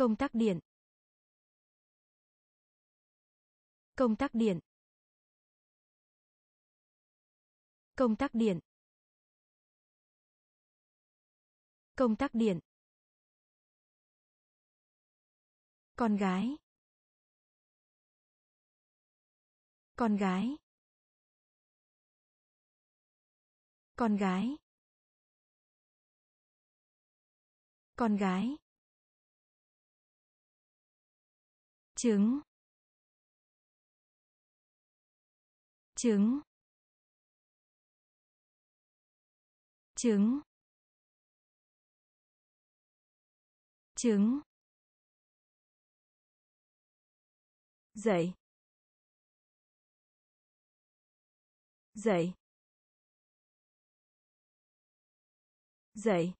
Công tắc điện. Công tắc điện. Công tắc điện. Công tắc điện. Con gái. Con gái. Con gái. Con gái. Trứng. Trứng. Trứng. Trứng. Dậy. Dậy. Dậy.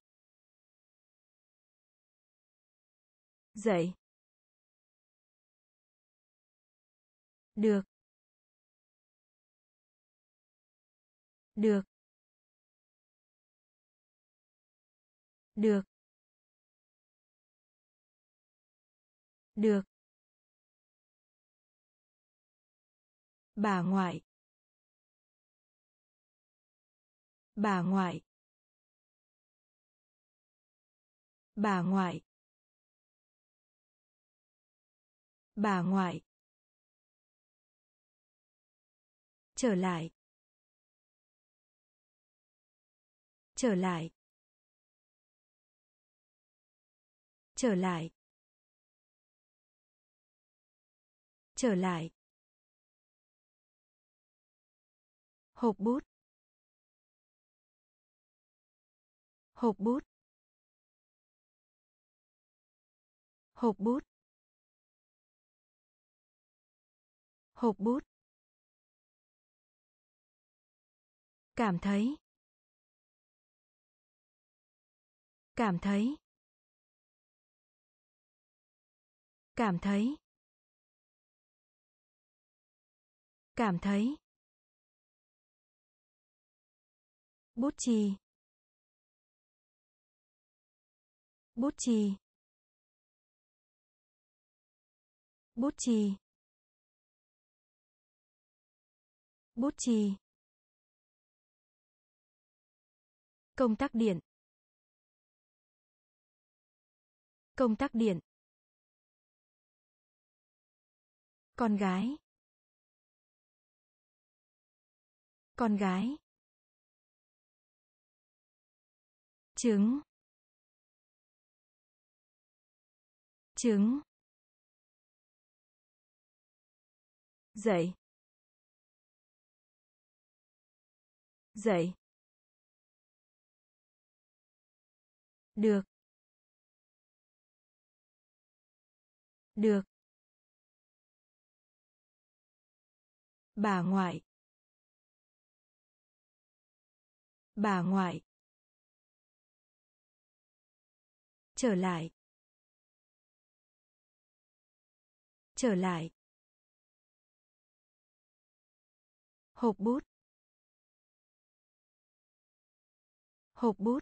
Dậy. Được. Được. Được. Được. Bà ngoại. Bà ngoại. Bà ngoại. Bà ngoại. Trở lại. Trở lại. Trở lại. Trở lại. Hộp bút. Hộp bút. Hộp bút. Hộp bút. Cảm thấy. Cảm thấy. Cảm thấy. Cảm thấy. Bút chì. Bút chì. Bút chì. Bút chì. Công tắc điện. Công tắc điện. Con gái. Con gái. Trứng. Trứng. Dậy. Dậy. Được. Được. Bà ngoại. Bà ngoại. Trở lại. Trở lại. Hộp bút. Hộp bút.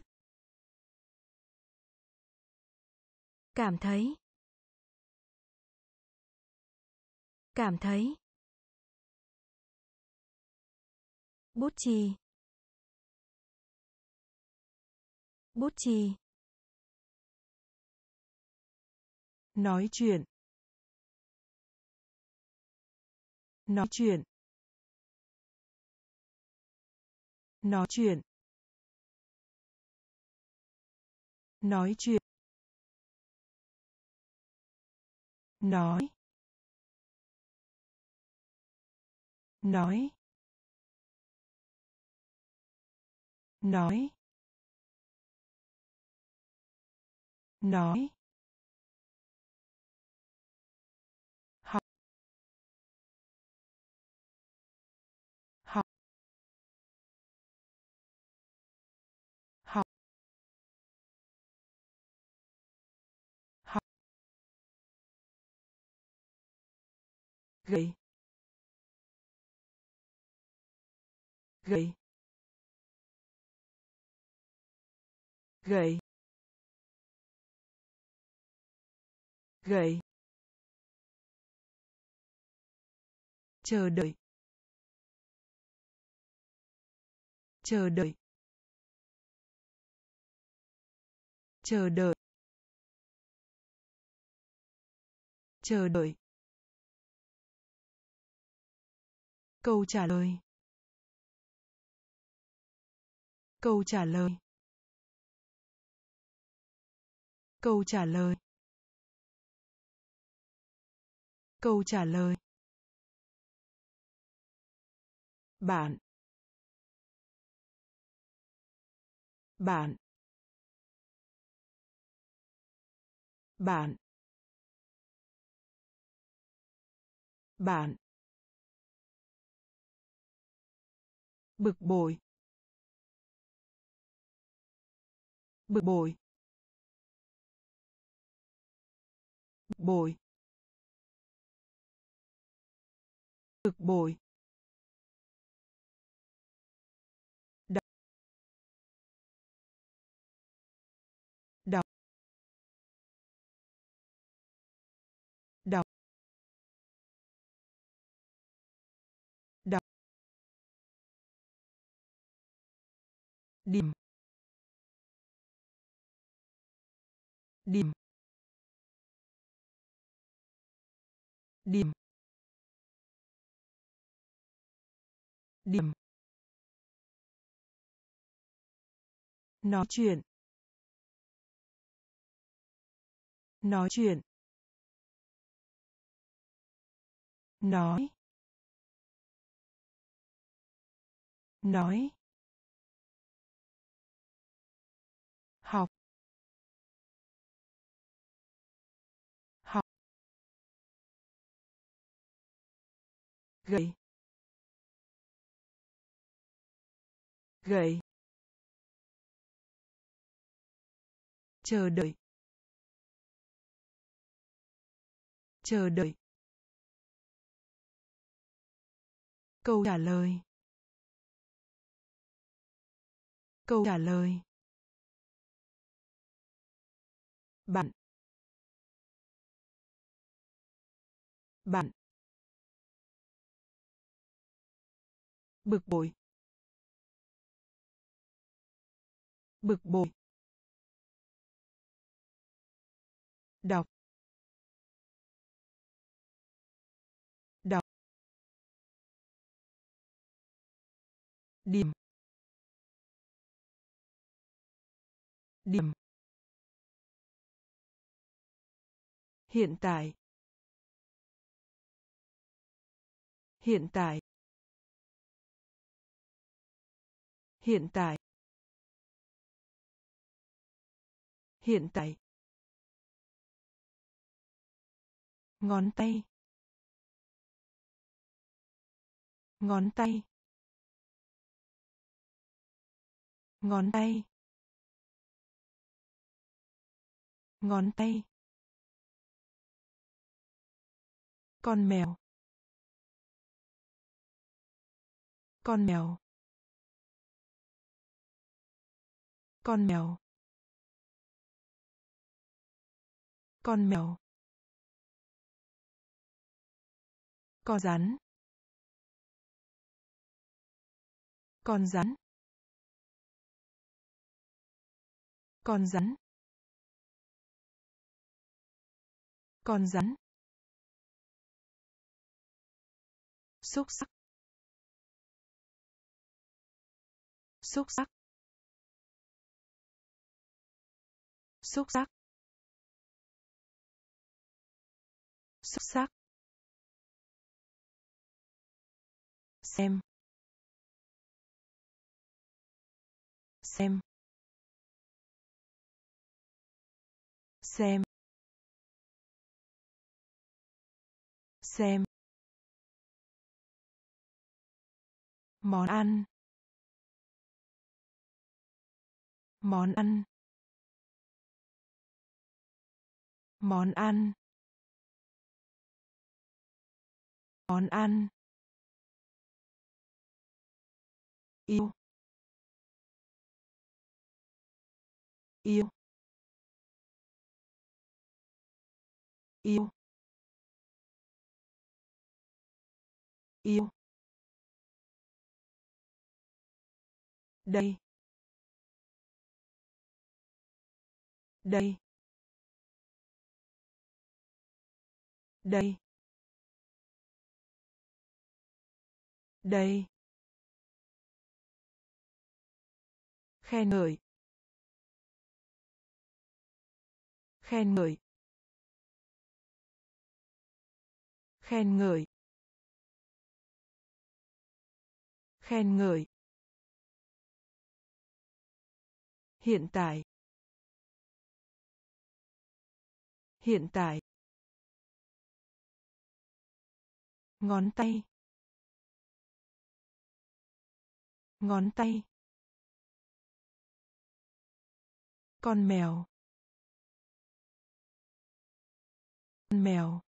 Cảm thấy. Cảm thấy. Bút chì. Bút chì. Nói chuyện. Nói chuyện. Nói chuyện. Nói chuyện. Nói. Nói. Nói. Nói. Học. Học. Học. Học. Gậy. Gậy. Gậy. gầy, chờ đợi, chờ đợi, chờ đợi, chờ đợi, câu trả lời, câu trả lời, câu trả lời, câu trả lời, bạn, bạn, bạn, bạn, bực bội, bực bội, bực bội, bực bội, đọc, đọc, đọc, đọc, điểm, điểm, điểm, điểm, nói chuyện, nói chuyện, nói, nói, học, học, gầy, gầy, chờ đợi, chờ đợi, câu trả lời, câu trả lời, bạn, bạn, bực bội, bực bội, đọc, đọc, điểm, điểm, hiện tại, hiện tại, hiện tại, hiện tại, ngón tay, ngón tay, ngón tay, ngón tay, con mèo, con mèo, con mèo, con mèo, con rắn, con rắn, con rắn, con rắn, xúc xắc, xúc xắc, xúc xắc, xúc xắc, xem, xem, xem, xem, món ăn, món ăn, món ăn, món ăn, yêu, yêu, yêu, yêu, đây, đây, đây, đây, khen ngợi, khen ngợi, khen ngợi, khen ngợi, hiện tại, hiện tại, ngón tay, ngón tay, con mèo, con mèo,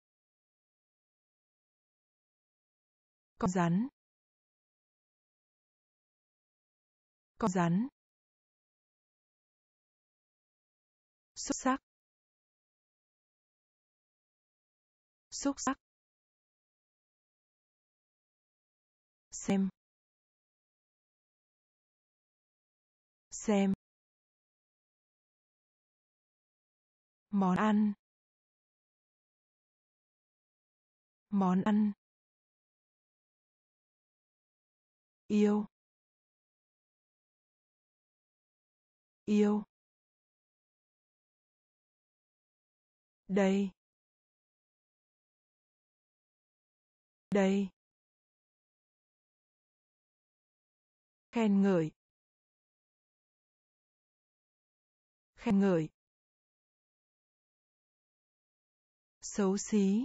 con rắn, con rắn, xúc xắc, xúc xắc, xem, xem, món ăn, món ăn, yêu, yêu, đây, đây, khen ngợi, khen ngợi, xấu xí,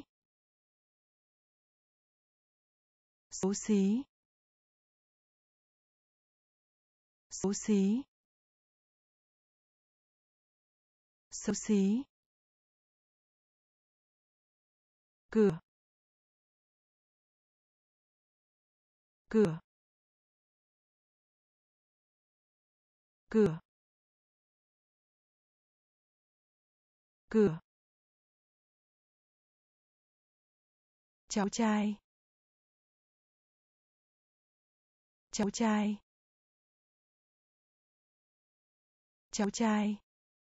xấu xí, xấu xí, xấu xí, cửa, cửa, cửa, cửa, cháu trai, cháu trai, cháu trai,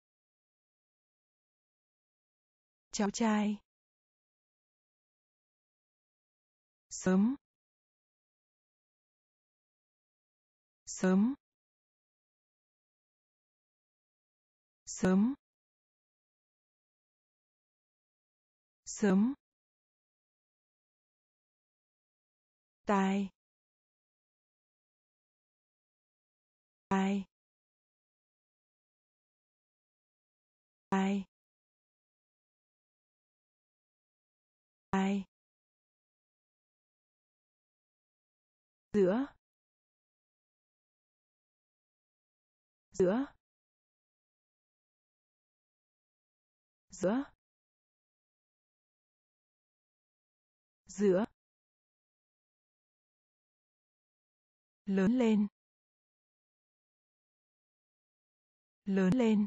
cháu trai, sớm, sớm, sớm, sớm, tai, tai, tai, tai, giữa, giữa, giữa, giữa, lớn lên, lớn lên,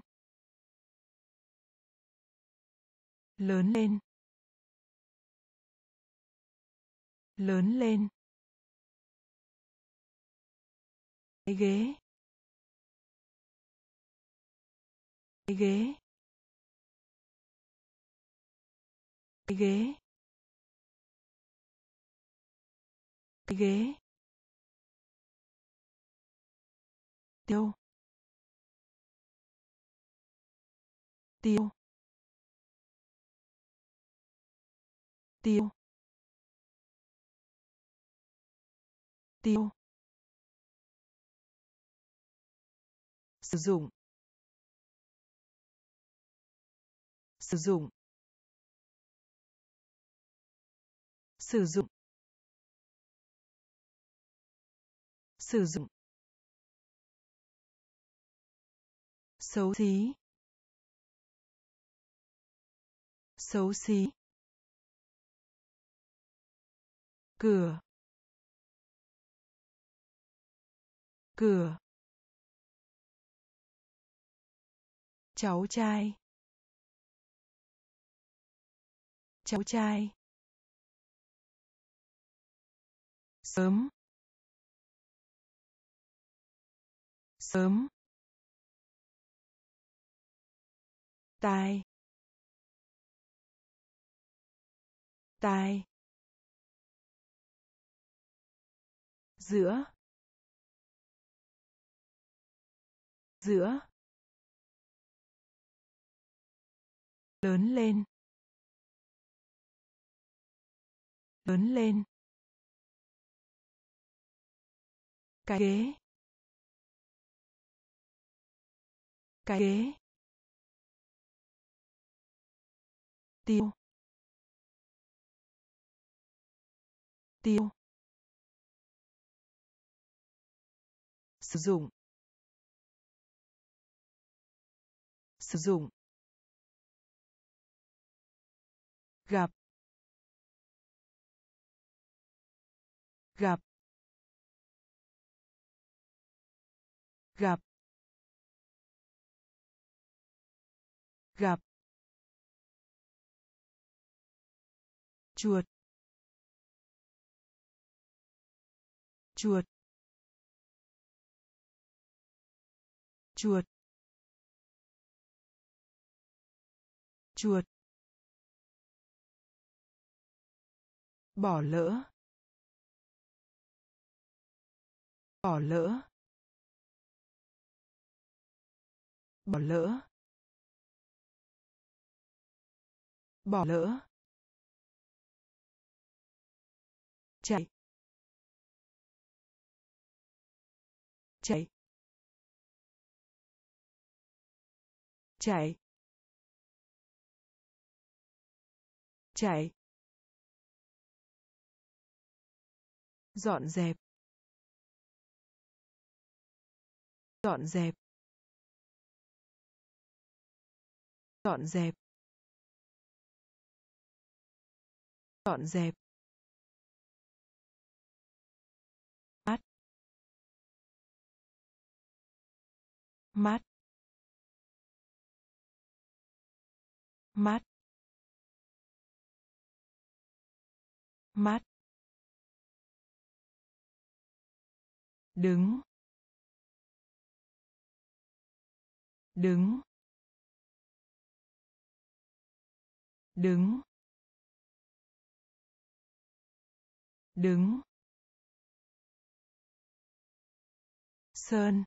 lớn lên, lớn lên, cái ghế, cái ghế, cái ghế, cái ghế, tiêu, tiêu, tiêu, tiêu, sử dụng, sử dụng, sử dụng, sử dụng, xấu xí, xấu xí, cửa, cửa, cháu trai, cháu trai, sớm, sớm, tai, tai, giữa, giữa, lớn lên, lớn lên, cái ghế, cái ghế, tiêu, tiêu, sử dụng, sử dụng, gặp, gặp, gặp, gặp, chuột, chuột, chuột, chuột, bỏ lỡ, bỏ lỡ, bỏ lỡ, bỏ lỡ, chạy, chạy, chạy, chạy, dọn dẹp, dọn dẹp, dọn dẹp, dọn dẹp, mắt, mắt, mắt, mắt, đứng, đứng, đứng, đứng, sơn,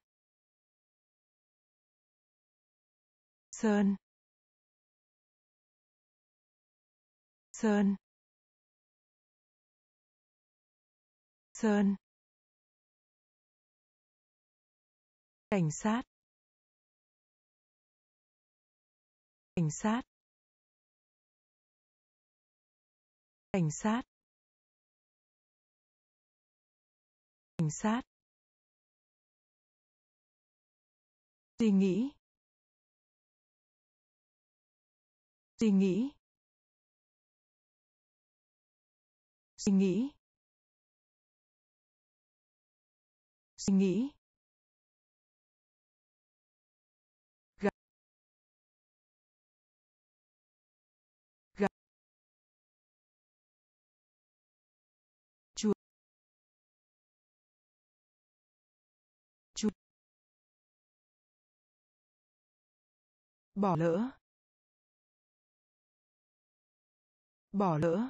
sơn, sơn, sơn, cảnh sát, cảnh sát, cảnh sát, cảnh sát, suy nghĩ, suy nghĩ, suy nghĩ, suy nghĩ, gặp, gặp, chuột, chuột, bỏ lỡ, bỏ lỡ,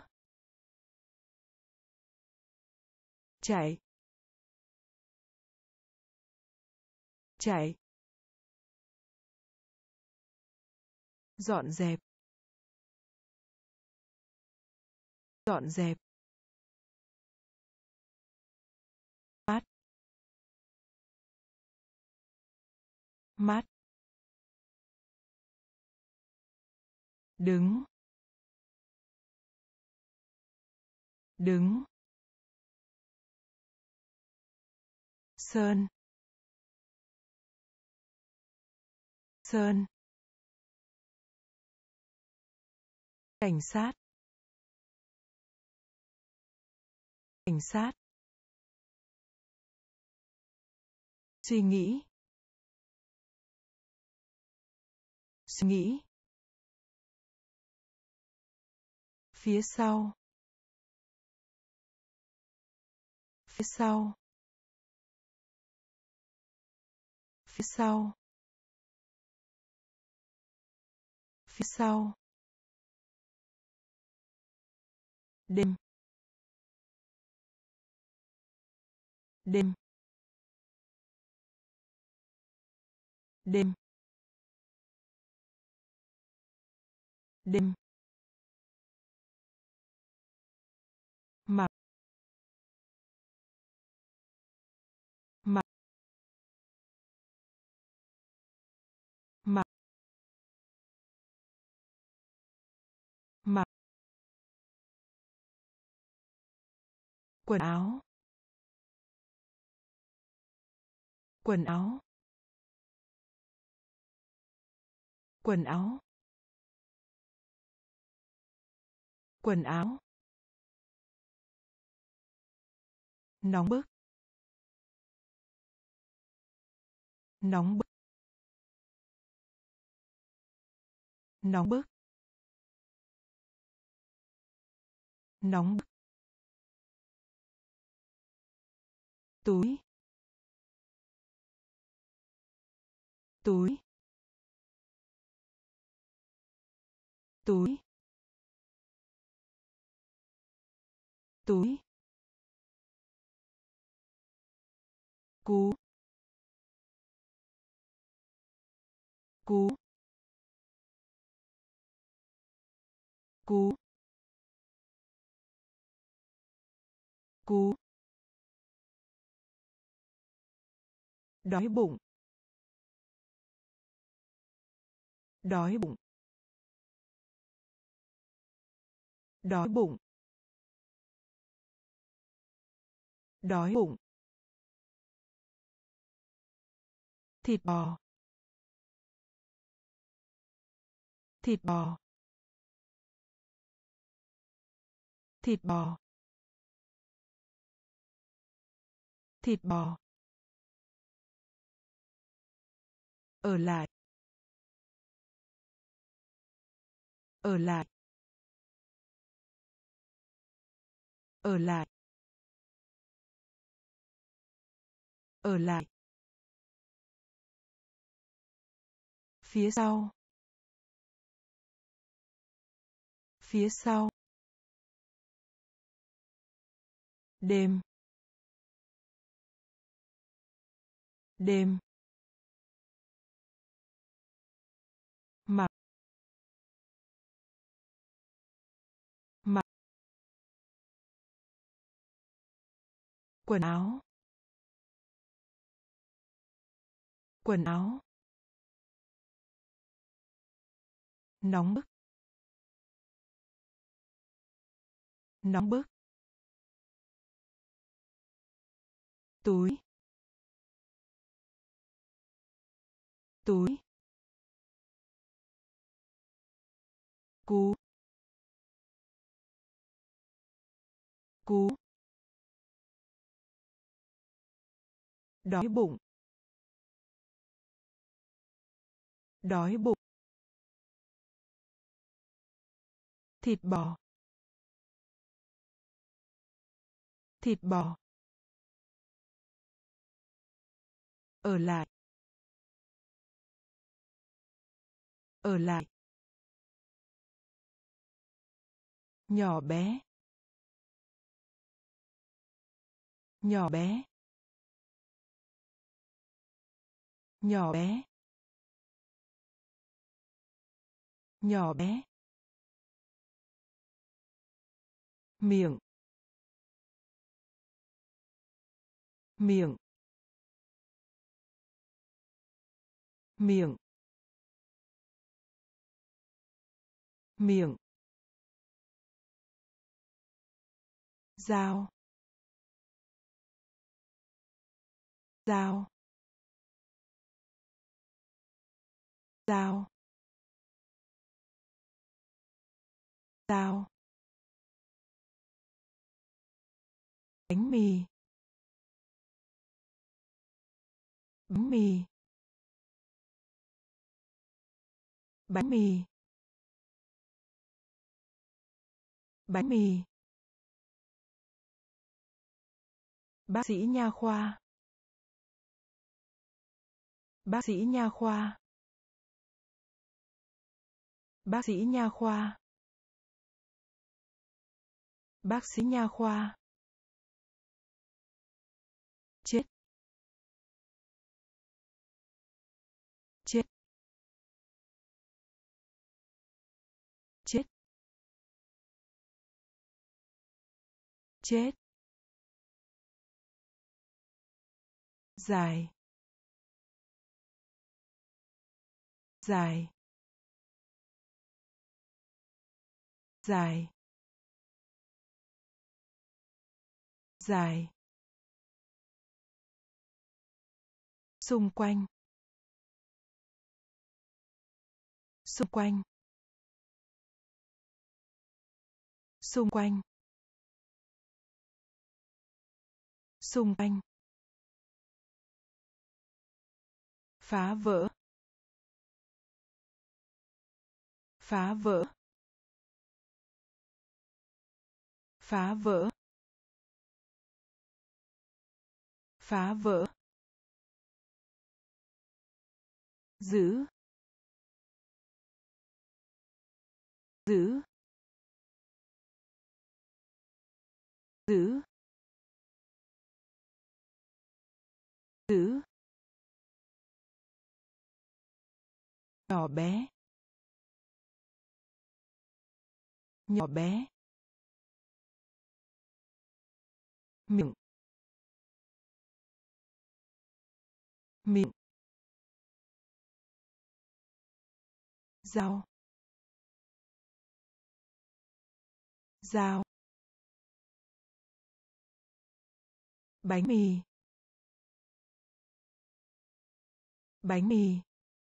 chạy, chạy, dọn dẹp, dọn dẹp, mắt, mắt, đứng, đứng, sơn, sơn, cảnh sát, cảnh sát, suy nghĩ, suy nghĩ, Phía sau. Phía sau. Phía sau. Phía sau. Đêm. Đêm. Đêm. Đêm. Mặc. Mặc. Mặc. Mặc. Quần áo. Quần áo. Quần áo. Quần áo. Nóng bức. Nóng bức. Nóng bức. Nóng bức. Túi. Túi. Túi. Túi. Cú. Cú. Cú. Cú. Đói bụng. Đói bụng. Đói bụng. Đói bụng. Thịt bò. Thịt bò. Thịt bò. Thịt bò. Ở lại. Ở lại. Ở lại. Ở lại. Phía sau. Phía sau. Đêm. Đêm. Mặc. Mặc. Quần áo. Quần áo. Nóng bức. Nóng bức. Túi. Túi. Cú. Cú. Đói bụng. Đói bụng. Thịt bò. Thịt bò. Ở lại. Ở lại. Nhỏ bé. Nhỏ bé. Nhỏ bé. Nhỏ bé. Miệng. Miệng. Miệng. Miệng. Dao. Dao. Dao. Dao. Bánh mì. Bánh mì. Bánh mì. Bánh mì. Bác sĩ nha khoa. Bác sĩ nha khoa. Bác sĩ nha khoa. Bác sĩ nha khoa. Chết. Chết. Chết. Chết. Dài. Dài. Dài. Dài. Xung quanh. Xung quanh. Xung quanh. Xung quanh. Phá vỡ. Phá vỡ. Phá vỡ. Phá vỡ. Giữ. Giữ. Giữ. Giữ. Nhỏ bé. Nhỏ bé. Miệng. Miệng. Dao. Dao. Bánh mì. Bánh mì.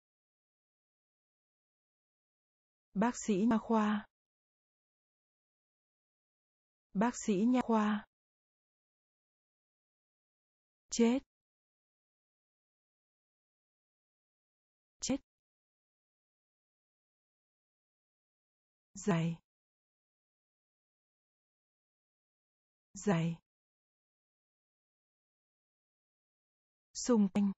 Bác sĩ nha khoa. Bác sĩ nha khoa. Chết. Chết. Dài. Dài. Xung quanh.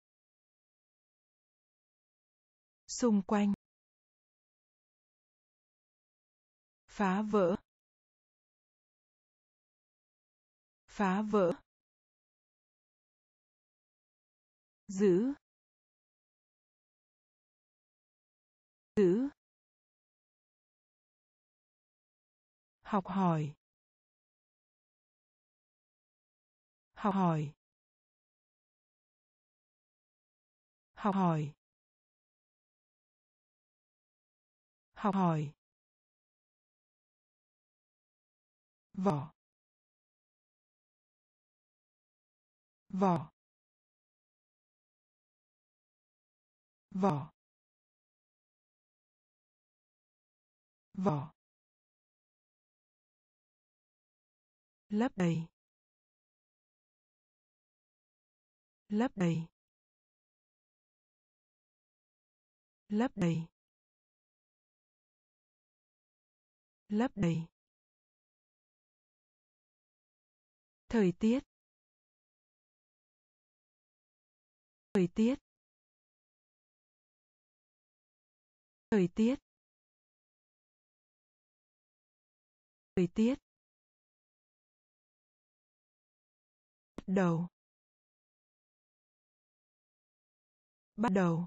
Xung quanh. Phá vỡ. Phá vỡ. Giữ. Giữ. Học hỏi. Học hỏi. Học hỏi. Học hỏi. Vỏ. Vỏ. Vỏ. Vỏ. Lấp đầy. Lấp đầy. Lấp đầy. Lấp đầy. Thời tiết. Thời tiết. Thời tiết. Thời tiết. Bắt đầu. Bắt đầu.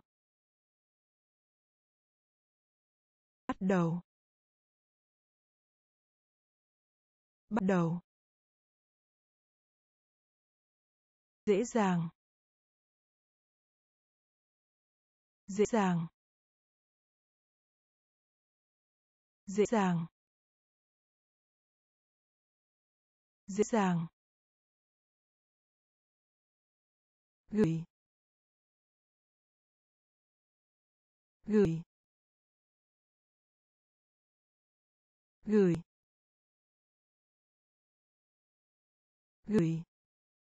Bắt đầu. Bắt đầu. Dễ dàng. Dễ dàng. Dễ dàng. Dễ dàng. Gửi. Gửi. Gửi. Gửi.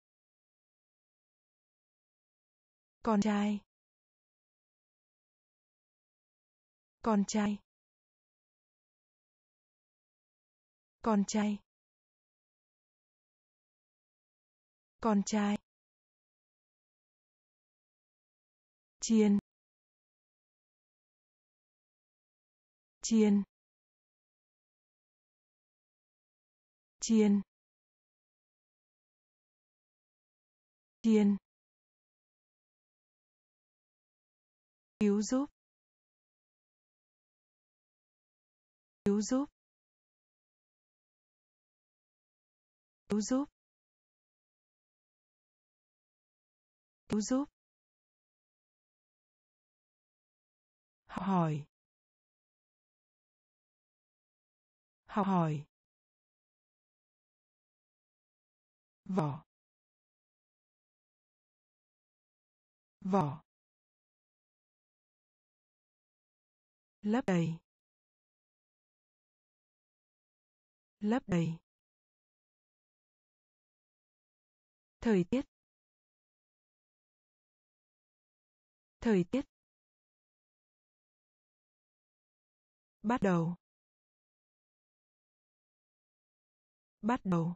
Con trai. Con trai. Con trai. Con trai. Chiên. Chiên. Chiên. Chiên. Cứu giúp. Cứu giúp. Cứu giúp. Cứu giúp. Học hỏi. Học hỏi. Vỏ. Vỏ. Lấp đầy. Lấp đầy. Thời tiết. Thời tiết. Bắt đầu. Bắt đầu.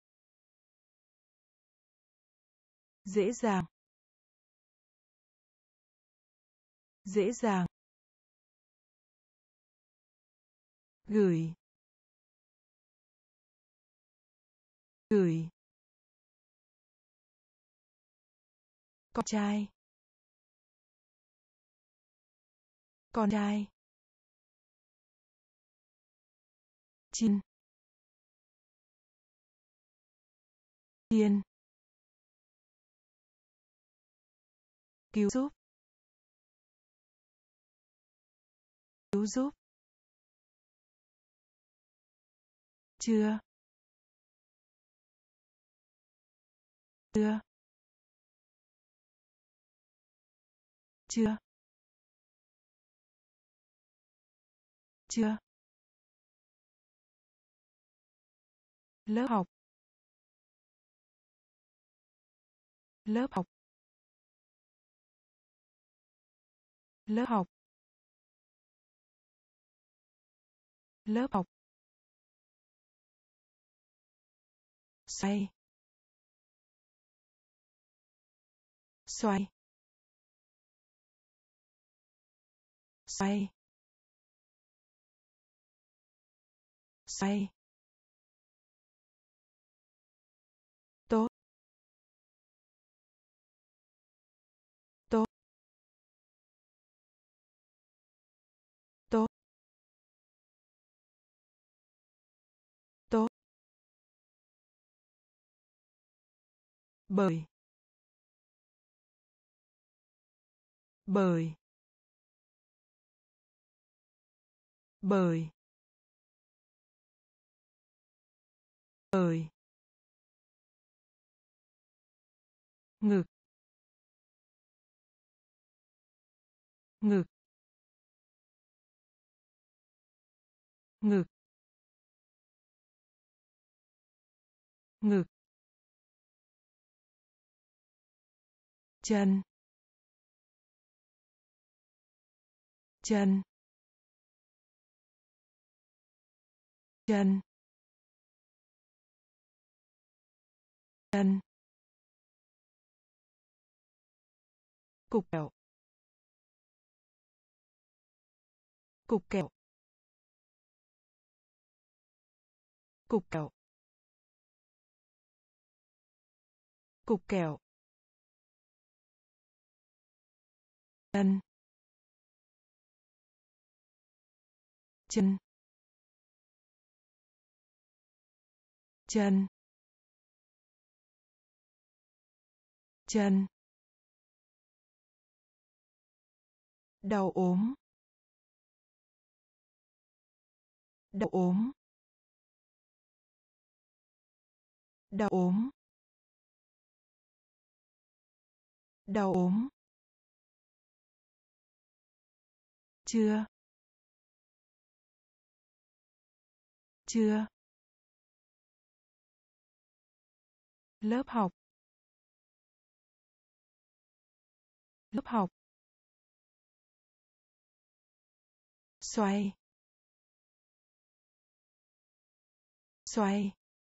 Dễ dàng. Dễ dàng. Gửi. Gửi. Con trai. Con trai. Chiên. Chiên. Cứu giúp. Cứu giúp. Chưa. Chưa. Chưa. Chưa. Lớp học. Lớp học. Lớp học. Lớp học. Xoay. Xoay. Xoay. Xoay. Tốt. Tốt. Tốt. Tốt. Bởi. Bởi. Bởi. Bởi. Ngực. Ngực. Ngực. Ngực. Chân. Chân. Chân. Chân. Cục kẹo. Cục kẹo. Cục kẹo. Cục kẹo. Chân. Chân. Chân. Chân. Đau ốm. Đau ốm. Đau ốm. Đau ốm. Chưa. Chưa. Lớp học. Lớp học. Xoay. xoay,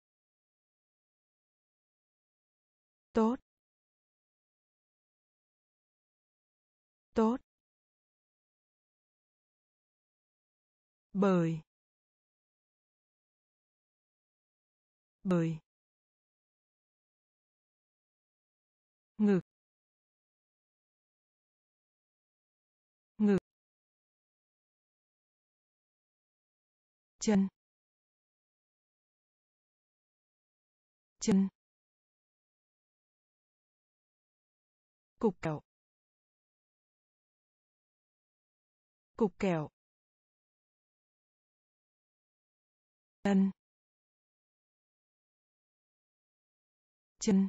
tốt, tốt, bởi, bởi, ngực, ngực, chân, chân, cục kẹo, cục kẹo, chân, chân,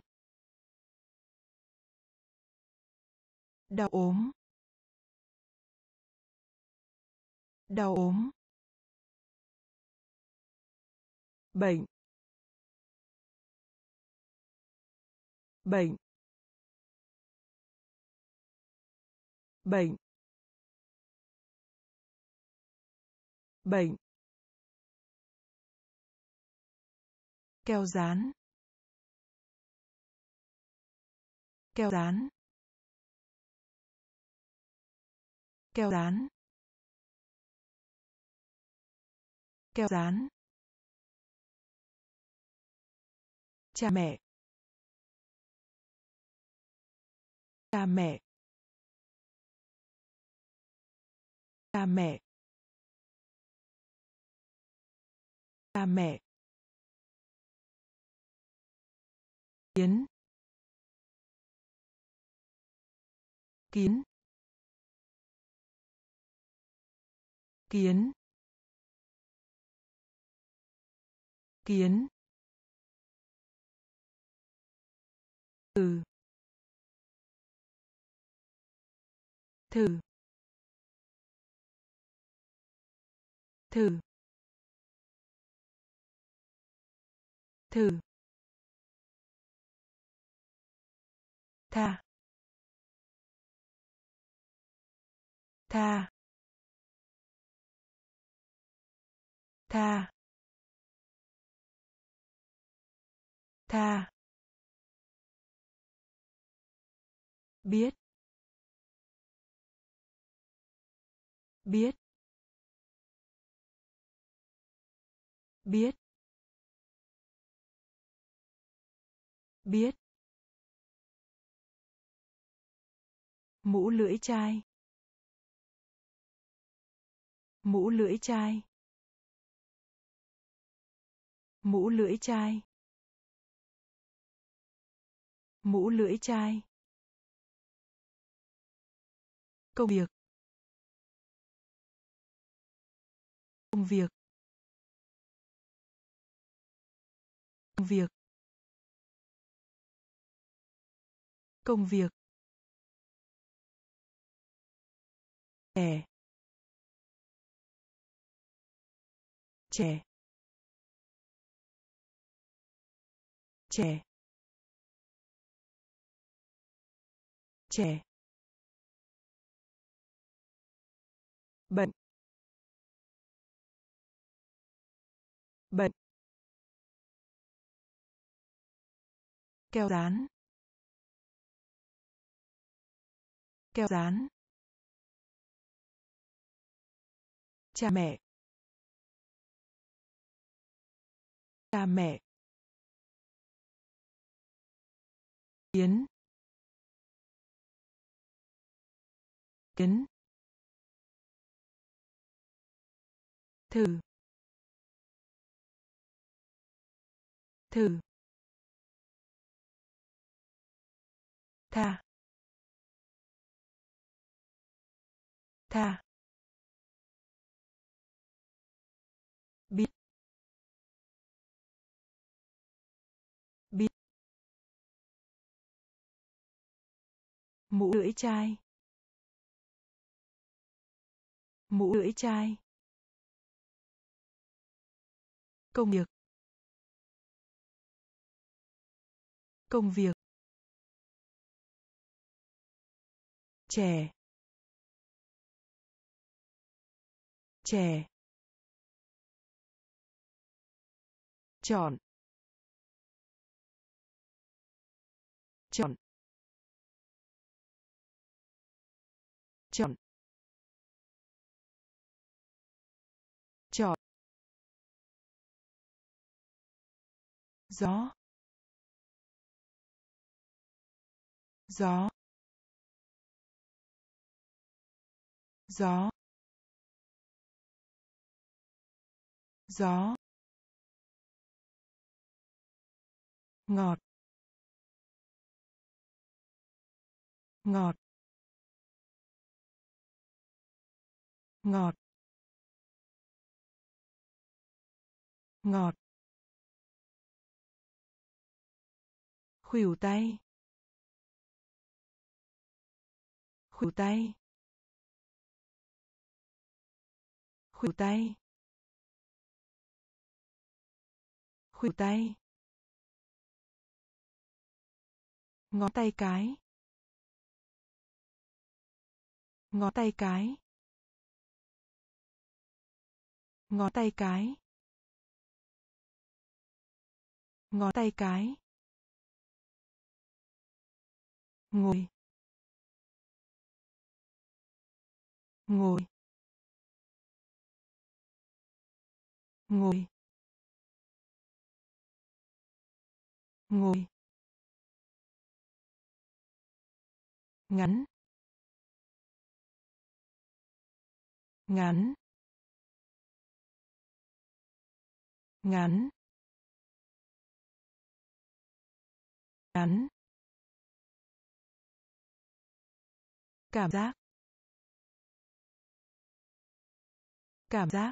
đau ốm, đau ốm, bệnh, bệnh, bệnh, bệnh, keo dán, keo dán, keo dán, keo dán, cha mẹ, cha mẹ, cha mẹ, cha mẹ, kiến, kiến, kiến, kiến, thử, thử, thử, thử, tha, tha, tha, tha, biết, biết, biết, biết, mũ lưỡi chai, mũ lưỡi chai, mũ lưỡi chai, mũ lưỡi chai, công việc, công việc, công việc, công việc, trẻ, trẻ, trẻ, trẻ, bệnh, bệnh, keo dán, keo dán, cha mẹ, cha mẹ, kiến, kiến, thử, thử, tha, tha, biết, biết, mũ lưỡi chai, mũ lưỡi chai, công việc, công việc, trẻ, trẻ, chọn, chọn, chọn, chọn, gió, gió, gió, gió, ngọt, ngọt, ngọt, ngọt, khuỷu tay, khuỷu tay, khuỷu tay, khuỷu tay, ngón tay cái, ngón tay cái, ngón tay cái, ngón tay cái, ngồi, ngồi, ngồi, ngồi, ngắn, ngắn, ngắn, ngắn, cảm giác, cảm giác,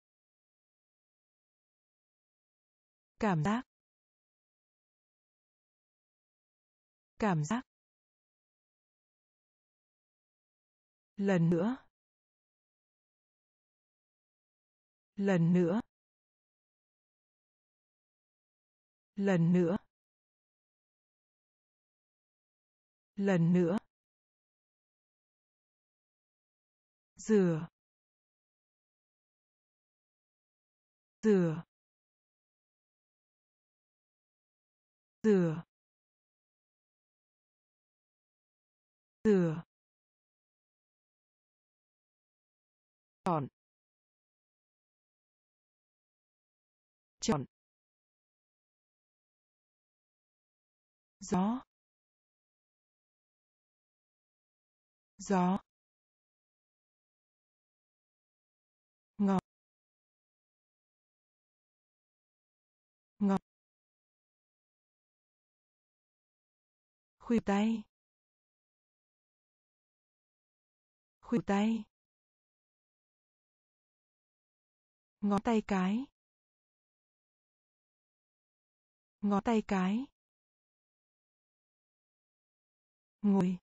cảm giác, cảm giác, lần nữa, lần nữa, lần nữa, lần nữa, rửa, rửa, rửa, rửa, chọn, chọn, gió, gió, ngọt, ngọt, khuỷu tay, khuỷu tay, ngón tay cái, ngón tay cái, ngồi,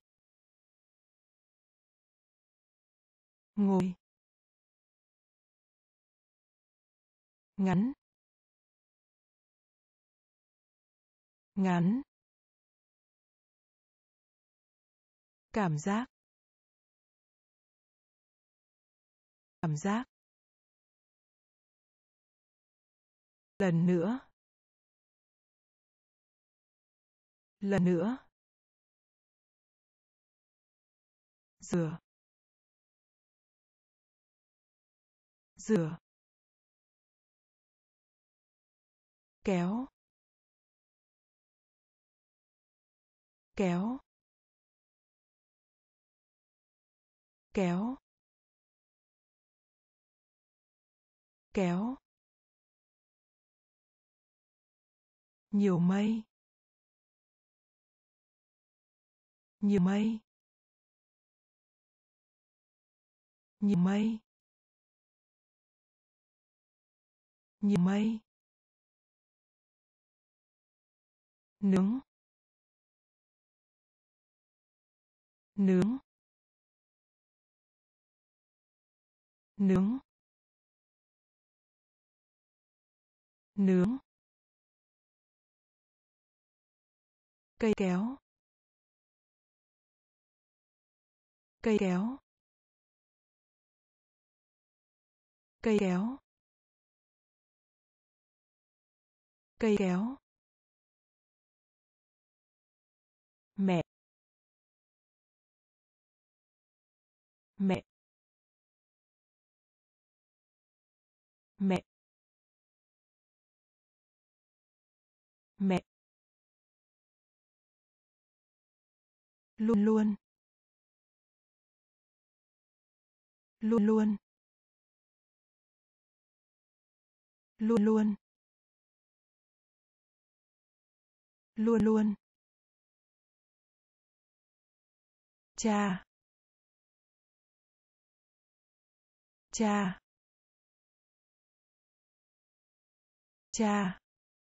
ngồi, ngắn, ngắn, cảm giác, cảm giác, lần nữa, lần nữa, rửa, rửa, kéo, kéo, kéo, kéo, nhiều mây, nhiều mây, nhiều mây, nhiều mây, nướng, nướng, nướng, nướng, cây kéo, cây kéo, cây kéo, Cây kéo. Mẹ. Mẹ. Mẹ. Mẹ. Luôn luôn. Luôn luôn. Luôn luôn. Luôn luôn. Cha. Cha. Cha.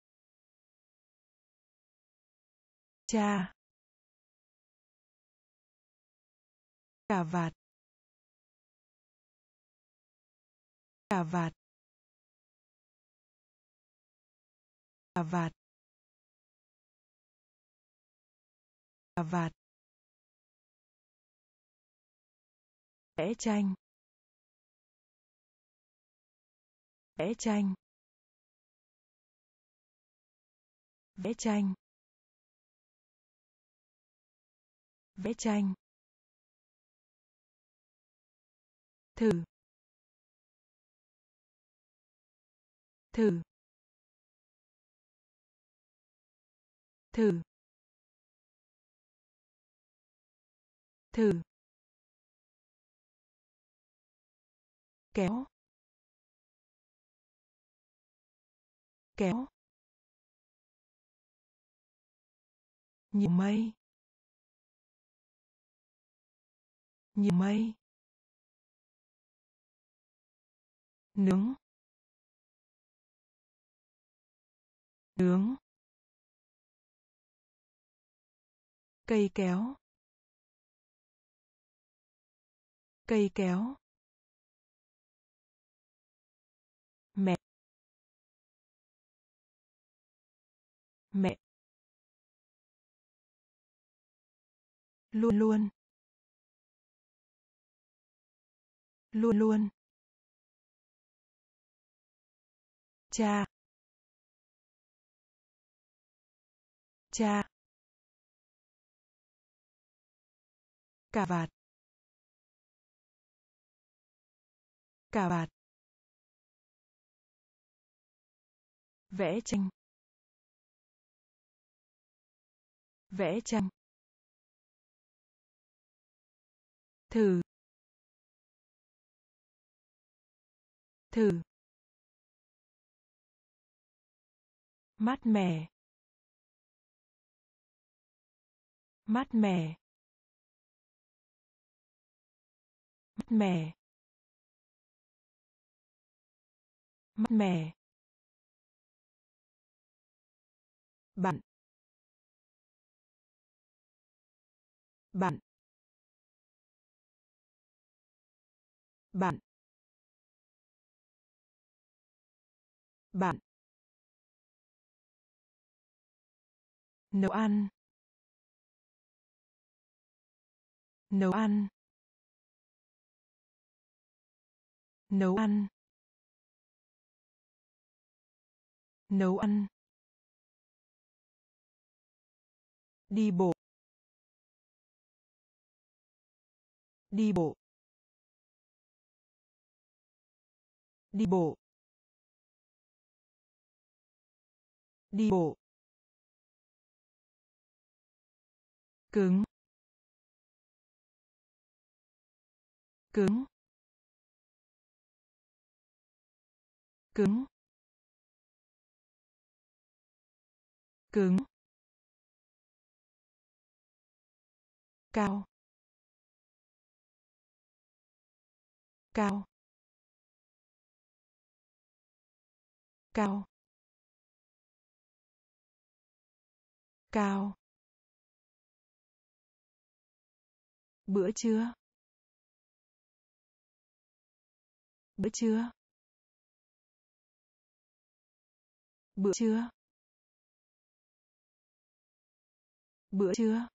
Cha. Cà vạt. Cà vạt. Cà vạt. Cà vạt. Vẽ tranh. Vẽ tranh. Vẽ tranh. Vẽ tranh. Thử. Thử. Thử. Thử. Kéo. Kéo. Nhiều mây. Nhiều mây. Nướng. Nướng. Cây kéo. Cây kéo. Mẹ. Mẹ. Luôn luôn. Luôn luôn. Cha. Cha. Cà vạt. Cà vạt. Vẽ tranh. Vẽ tranh. Thử. Thử. Mát mẻ. Mát mẻ. Mát mẻ. Mát mẻ. Bạn. Bạn. Bạn. Bạn. Nấu ăn. Nấu ăn. Nấu ăn. Nấu ăn. Đi bộ. Đi bộ. Đi bộ. Đi bộ. Cứng. Cứng. Cứng. Cứng. Cao. Cao. Cao. Cao. Bữa trưa. Bữa trưa. Bữa trưa. Bữa trưa.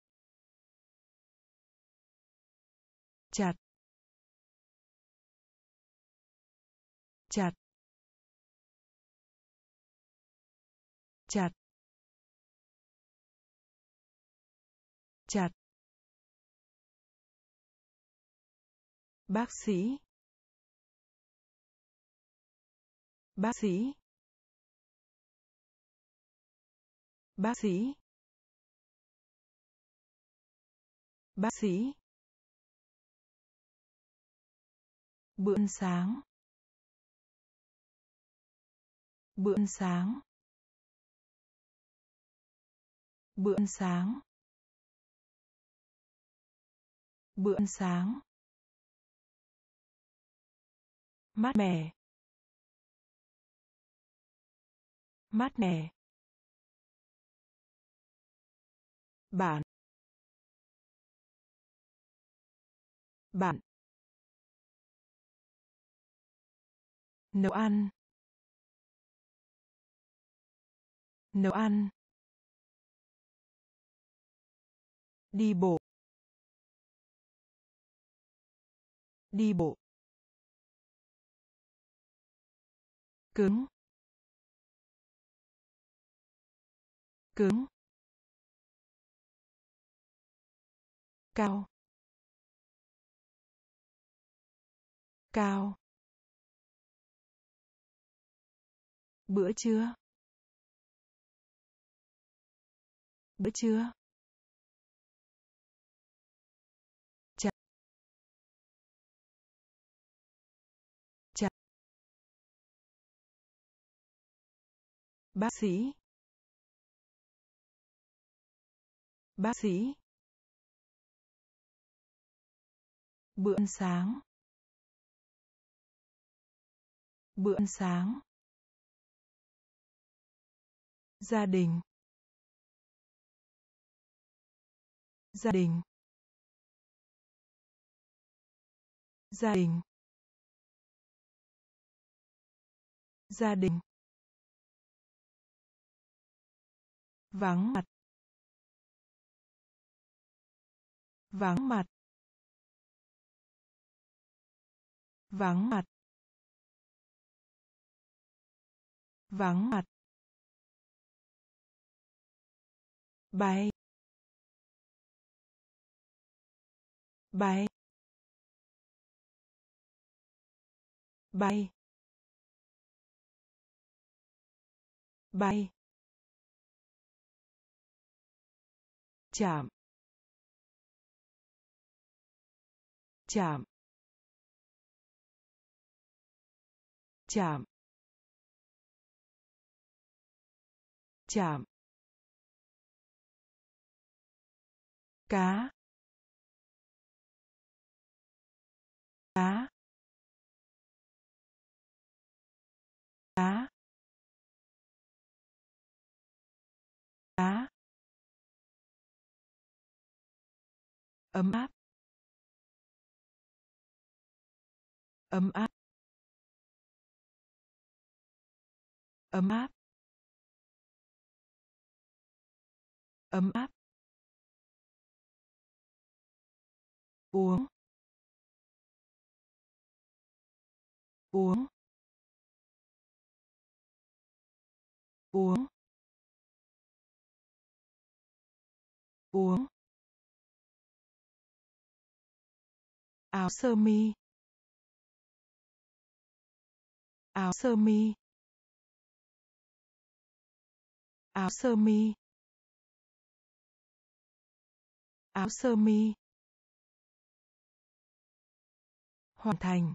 Chặt. Chặt. chặt, chặt, bác sĩ, bác sĩ, bác sĩ, bác sĩ, bữa ăn sáng, bữa ăn sáng, bữa ăn sáng, bữa ăn sáng, mát mẻ, mát mẻ, bạn, bạn, nấu ăn, nấu ăn, đi bộ, đi bộ, cứng, cứng, cao, cao, bữa trưa, bữa trưa, chặt, chặt, bác sĩ, bác sĩ, bữa ăn sáng, bữa ăn sáng, gia đình, gia đình, gia đình, gia đình, vắng mặt, vắng mặt, vắng mặt, vắng mặt, bay, bay, bay, bay, chạm, chạm, chạm, chạm, cá, cá, cá, cá, ấm áp, ấm áp, ấm áp, ấm áp, uống, uống, uống, uống, áo sơ mi, áo sơ mi, áo sơ mi, áo sơ mi, hoàn thành,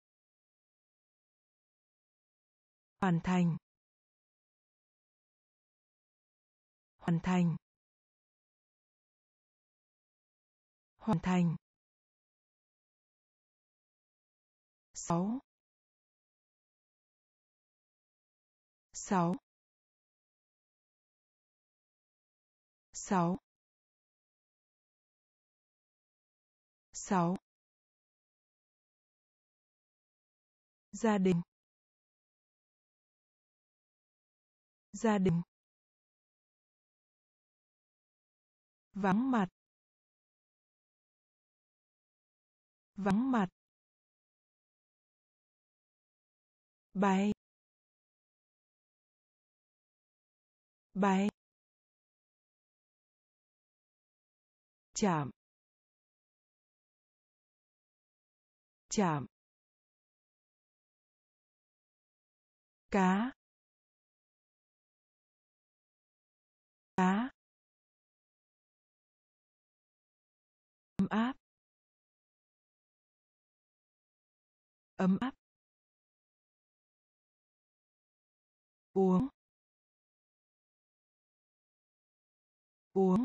hoàn thành, hoàn thành, hoàn thành, 6, 6, 6, 6, gia đình, gia đình, vắng mặt, vắng mặt, bay, bay, chạm, chạm, cá, cá, ấm áp, ấm áp, uống, uống,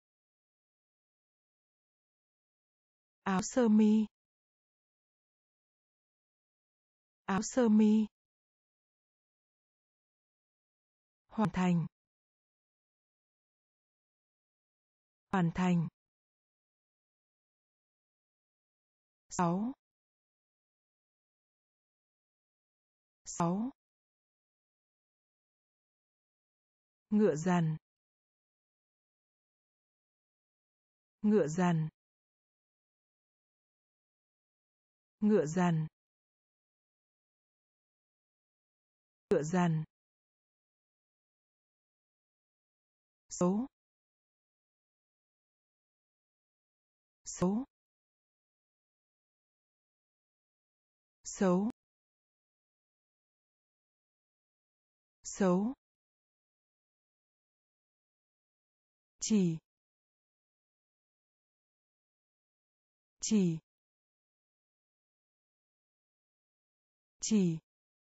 áo sơ mi, áo sơ mi, hoàn thành, hoàn thành, 6, 6, ngựa dằn, ngựa dằn, ngựa dằn, ngựa dằn, xấu, xấu, xấu, xấu, chỉ, chỉ, chỉ,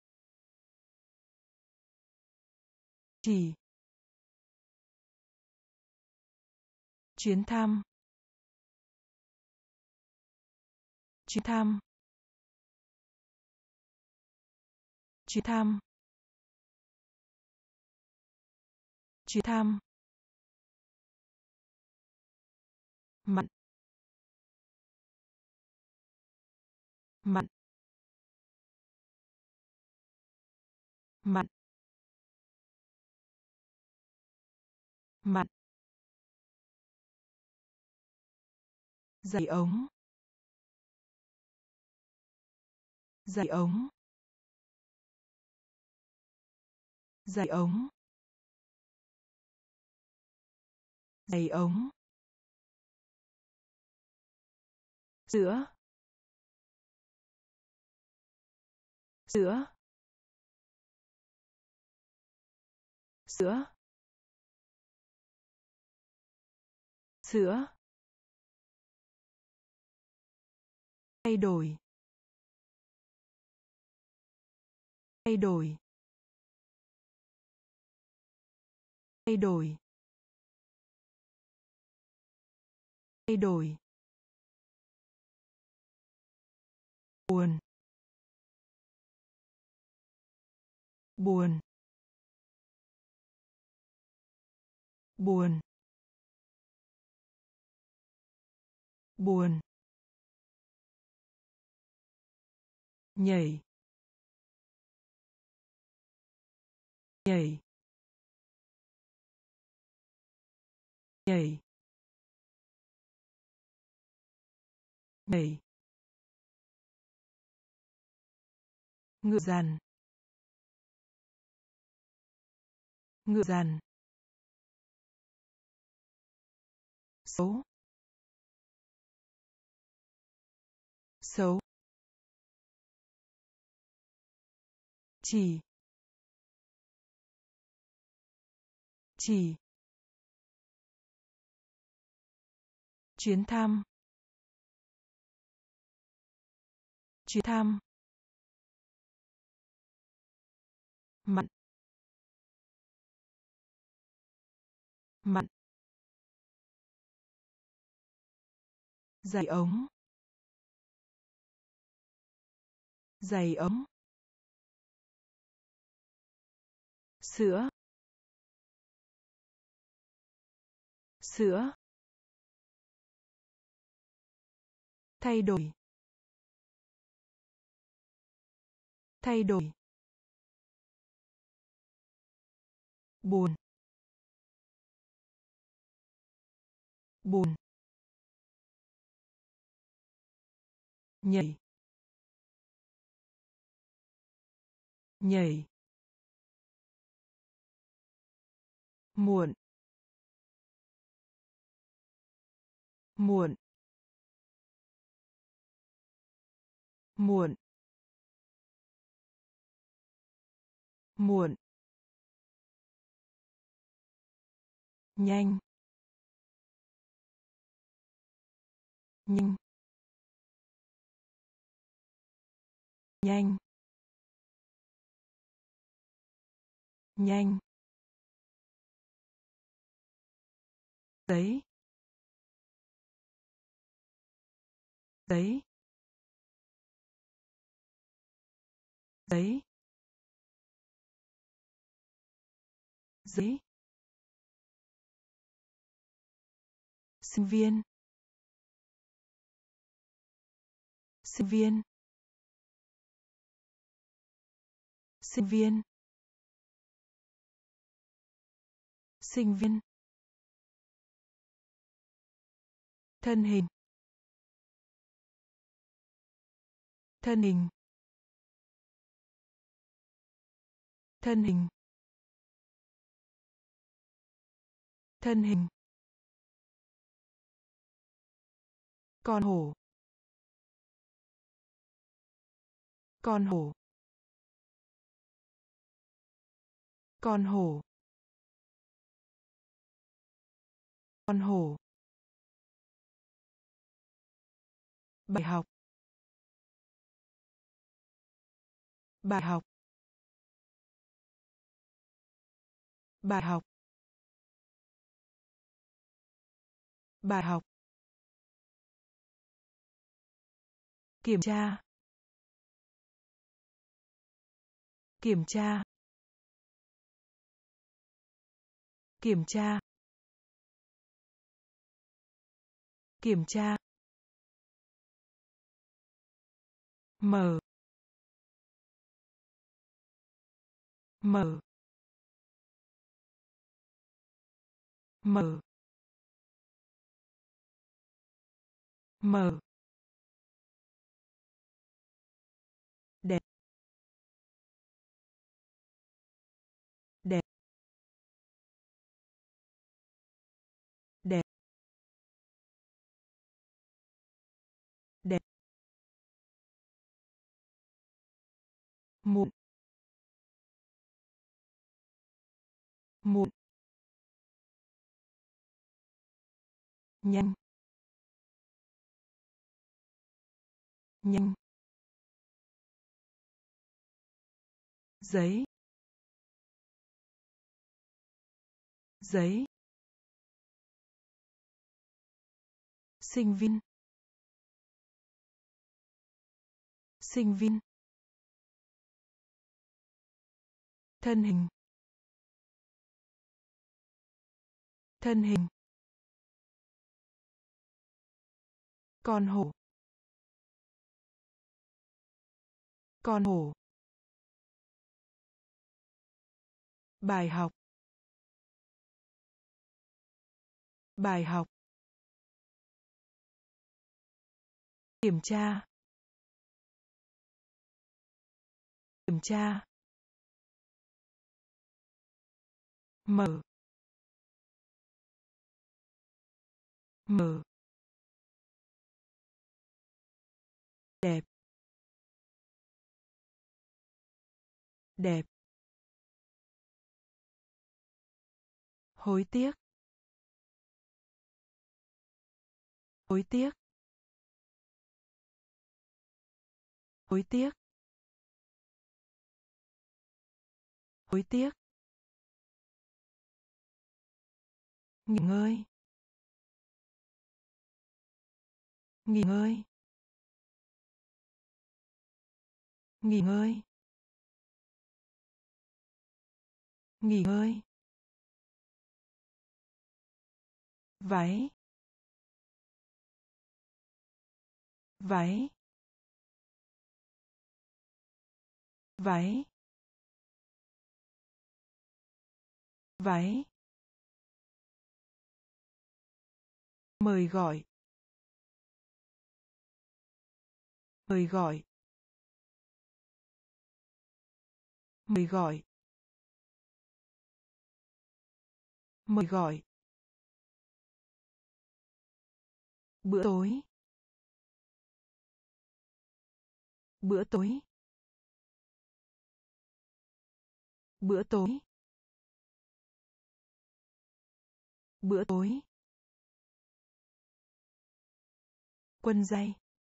chỉ, chuyến thăm, chuyến thăm, chuyến thăm, chuyến thăm, mặn, mặn, mặn, mặn, giày ống, giày ống, giày ống, giày ống, sữa, sữa, sữa, sữa, thay đổi, thay đổi, thay đổi, thay đổi, buồn, buồn, buồn, buồn, nhảy, nhảy, nhảy, nhảy, ngựa dằn, ngựa dằn, xấu, xấu, chỉ, chỉ, chuyến thăm, chuyến thăm, mặn, mặn, giày ống, giày ống, sữa, sữa, thay đổi, thay đổi, buồn, buồn, nhảy, nhảy, muộn muộn muộn muộn nhanh nhanh nhanh nhanh giấy giấy giấy giấy sinh viên sinh viên sinh viên sinh viên thân hình thân hình thân hình thân hình con hổ con hổ con hổ con hổ bài học bài học bài học bài học kiểm tra kiểm tra kiểm tra kiểm tra mở mở mở mở đẹp đẹp đẹp đẹp muộn muộn nhanh nhanh giấy giấy sinh viên sinh viên thân hình thân hình con hổ con hổ bài học bài học kiểm tra kiểm tra mở mở đẹp đẹp hối tiếc hối tiếc hối tiếc hối tiếc nghỉ ngơi nghỉ ngơi nghỉ ngơi nghỉ ngơi váy váy váy váy mời gọi mời gọi mời gọi Mời gọi. Bữa tối. Bữa tối. Bữa tối. Bữa tối. Quân giai.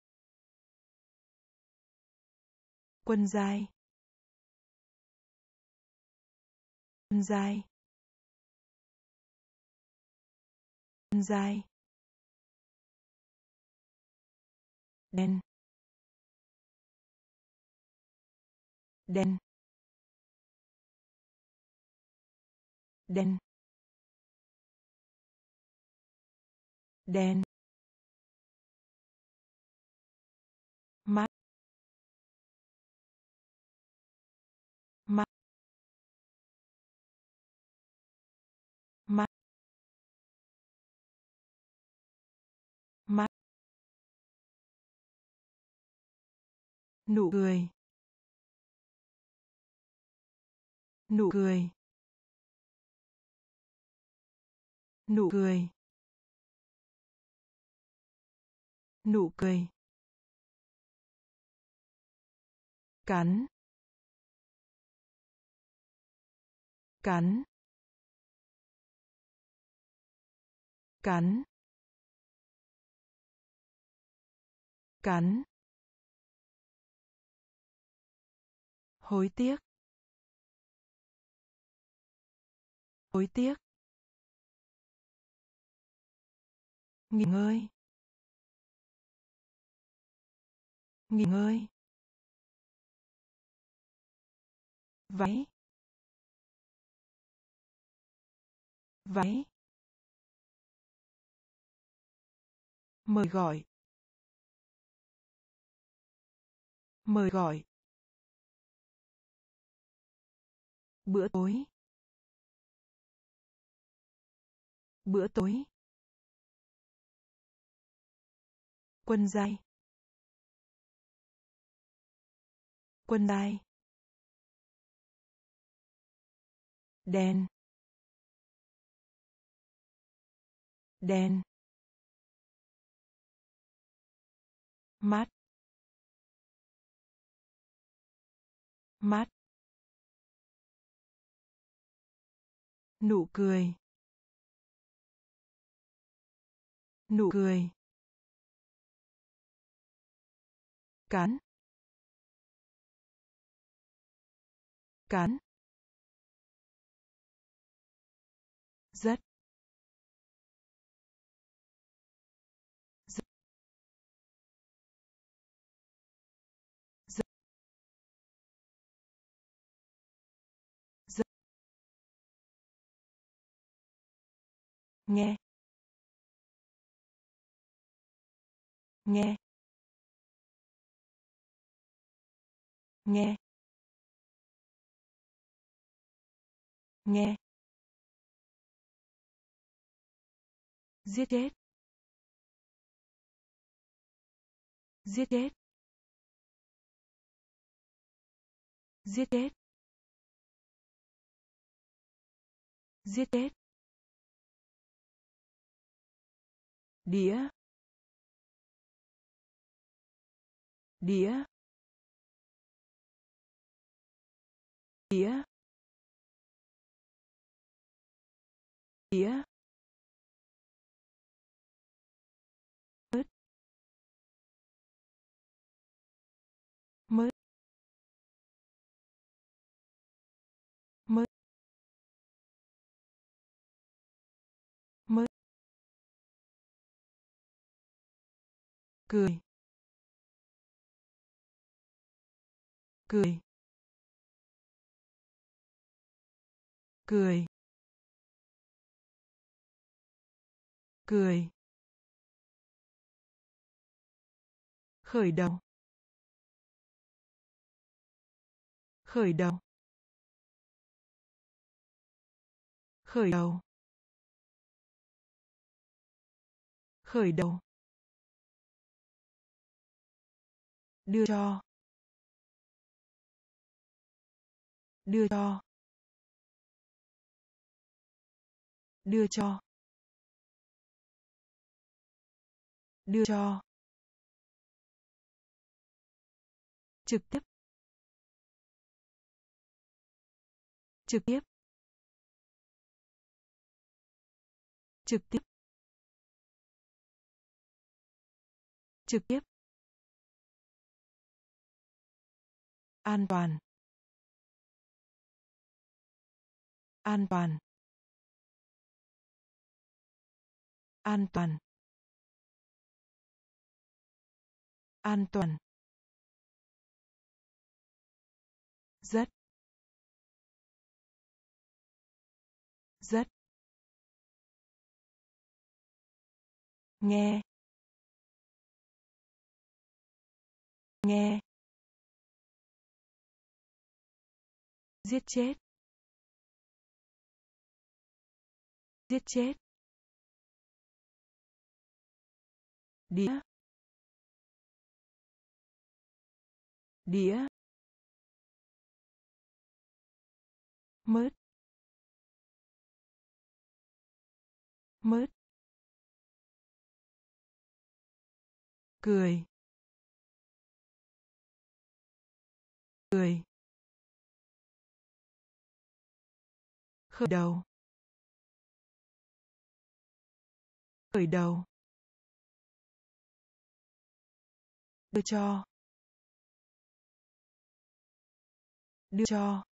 Quân giai. Quân giai. Quân giai. Đen. Đen. Đen. Đen. Mắt. Mắt. Mắt. Mắt. Nụ cười. Nụ cười. Nụ cười. Nụ cười. Cắn. Cắn. Cắn. Cắn. Hối tiếc. Hối tiếc. Nghỉ ngơi. Nghỉ ngơi. Váy. Váy. Mời gọi. Mời gọi. Bữa tối. Bữa tối. Quân giai. Quân giai. Đen. Đen. Mắt. Mắt. Nụ cười. Nụ cười. Cắn. Cắn. Rất. Rất. Rất. Rất. Nghe. Nghe. Nghe. Nghe. Giết chết. Giết chết. Giết chết. Giết chết. Đĩa. Đĩa. Đĩa. Đĩa. Mứt. Mứt. Mứt. Mứt. Cười. Cười. Cười. Cười. Khởi đầu. Khởi đầu. Khởi đầu. Khởi đầu. Đưa cho. Đưa cho. đưa cho, đưa cho, trực tiếp, trực tiếp, trực tiếp, trực tiếp, an toàn, an toàn, an toàn, an toàn, rất, rất, nghe, nghe, giết chết, giết chết, đĩa, đĩa, mớt, mớt, cười, cười, khởi đầu, khởi đầu, đưa cho, đưa cho,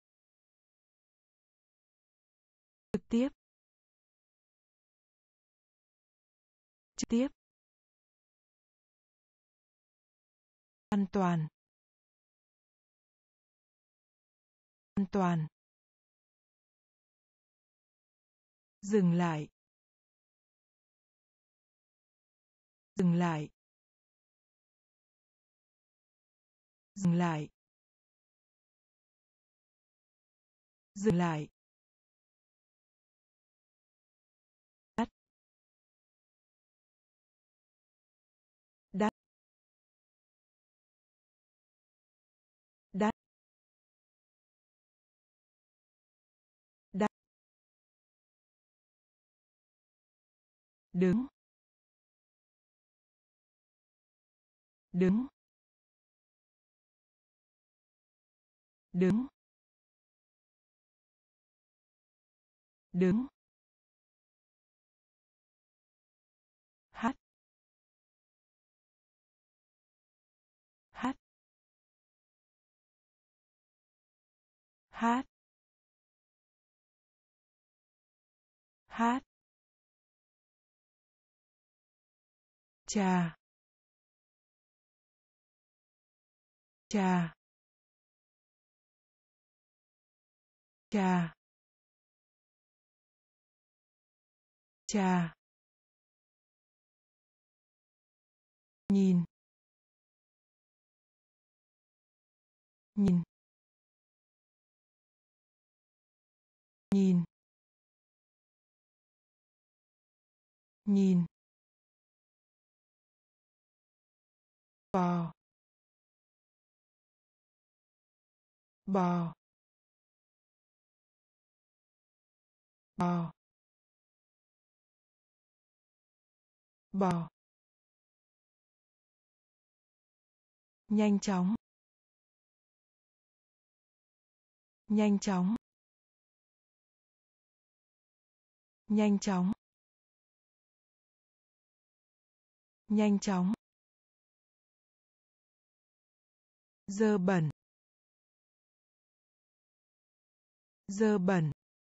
trực tiếp, trực tiếp, an toàn, an toàn, dừng lại, dừng lại, dừng lại, dừng lại, đắt, đắt, đắt, đắt, đứng, đứng, đứng, đứng, hát, hát, hát, hát, trà, trà, trà, trà, nhìn, nhìn, nhìn, nhìn, bò, bò, bò, bò, nhanh chóng, nhanh chóng, nhanh chóng, nhanh chóng, dơ bẩn, dơ bẩn,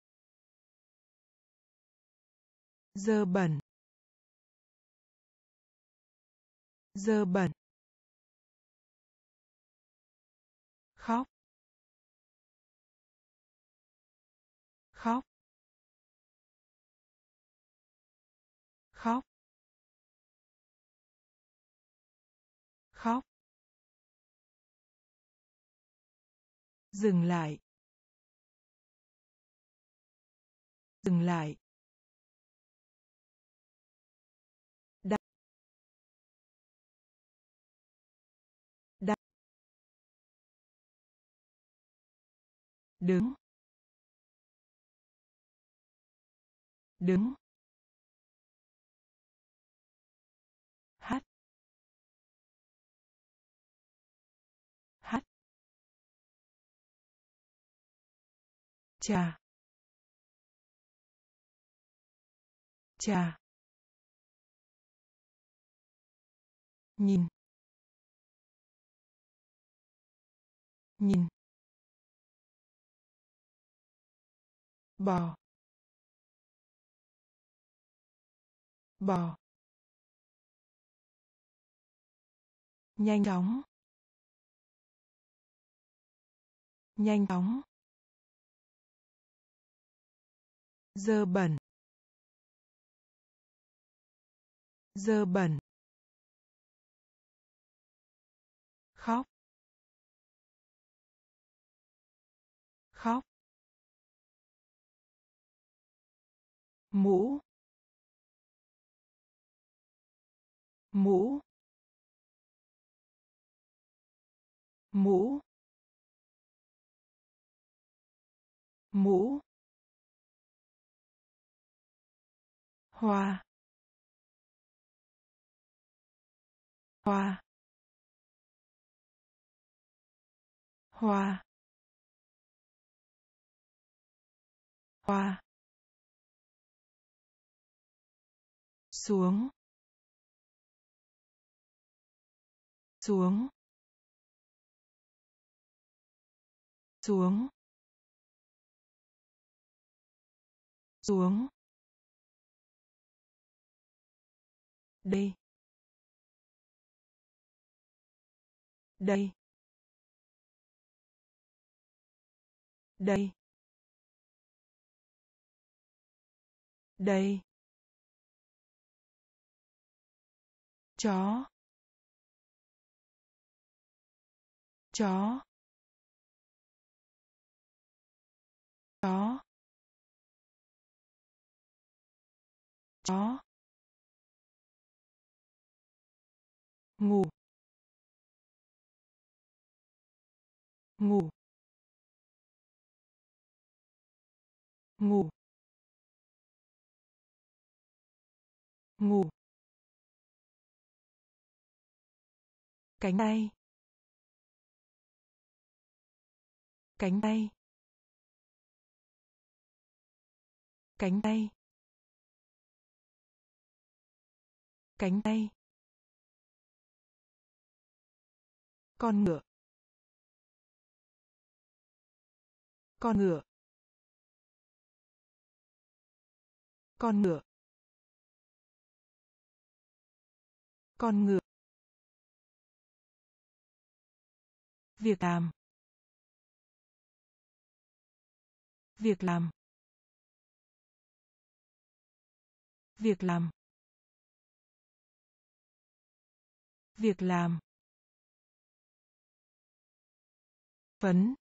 dơ bẩn, dơ bẩn, khóc, khóc, khóc, khóc, dừng lại, dừng lại, đặt, đặt, đứng, đứng, hát, hát, trà, trà, nhìn, nhìn, bò, bò, nhanh chóng, nhanh chóng, dơ bẩn, dơ bẩn, khóc, khóc, mũ, mũ, mũ, mũ, hoa, hoa, hoa, hoa, xuống, xuống, xuống, xuống, đây, đây, đây, đây, chó, chó, chó, chó, ngủ, ngủ, ngủ, ngủ, cánh tay, cánh tay, cánh tay, cánh tay, con ngựa, con ngựa, con ngựa, con ngựa, việc làm, việc làm, việc làm, việc làm, phấn,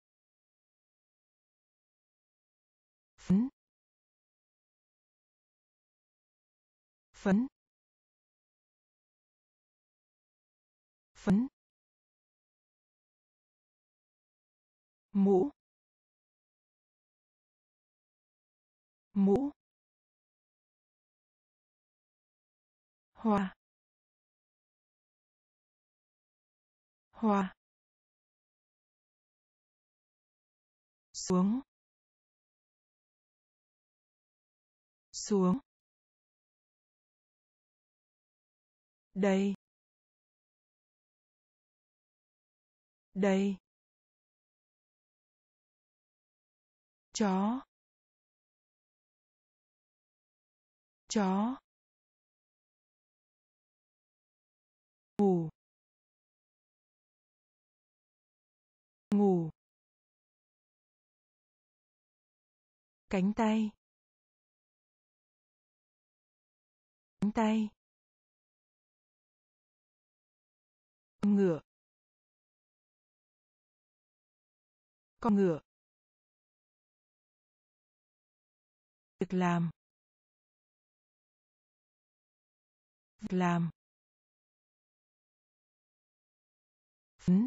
phấn, phấn, phấn, mũ, mũ, hoa, hoa, xuống, xuống, đây, đây, chó, chó, ngủ, ngủ, cánh tay, cánh tay, con ngựa, con ngựa, việc làm, việc làm, phấn,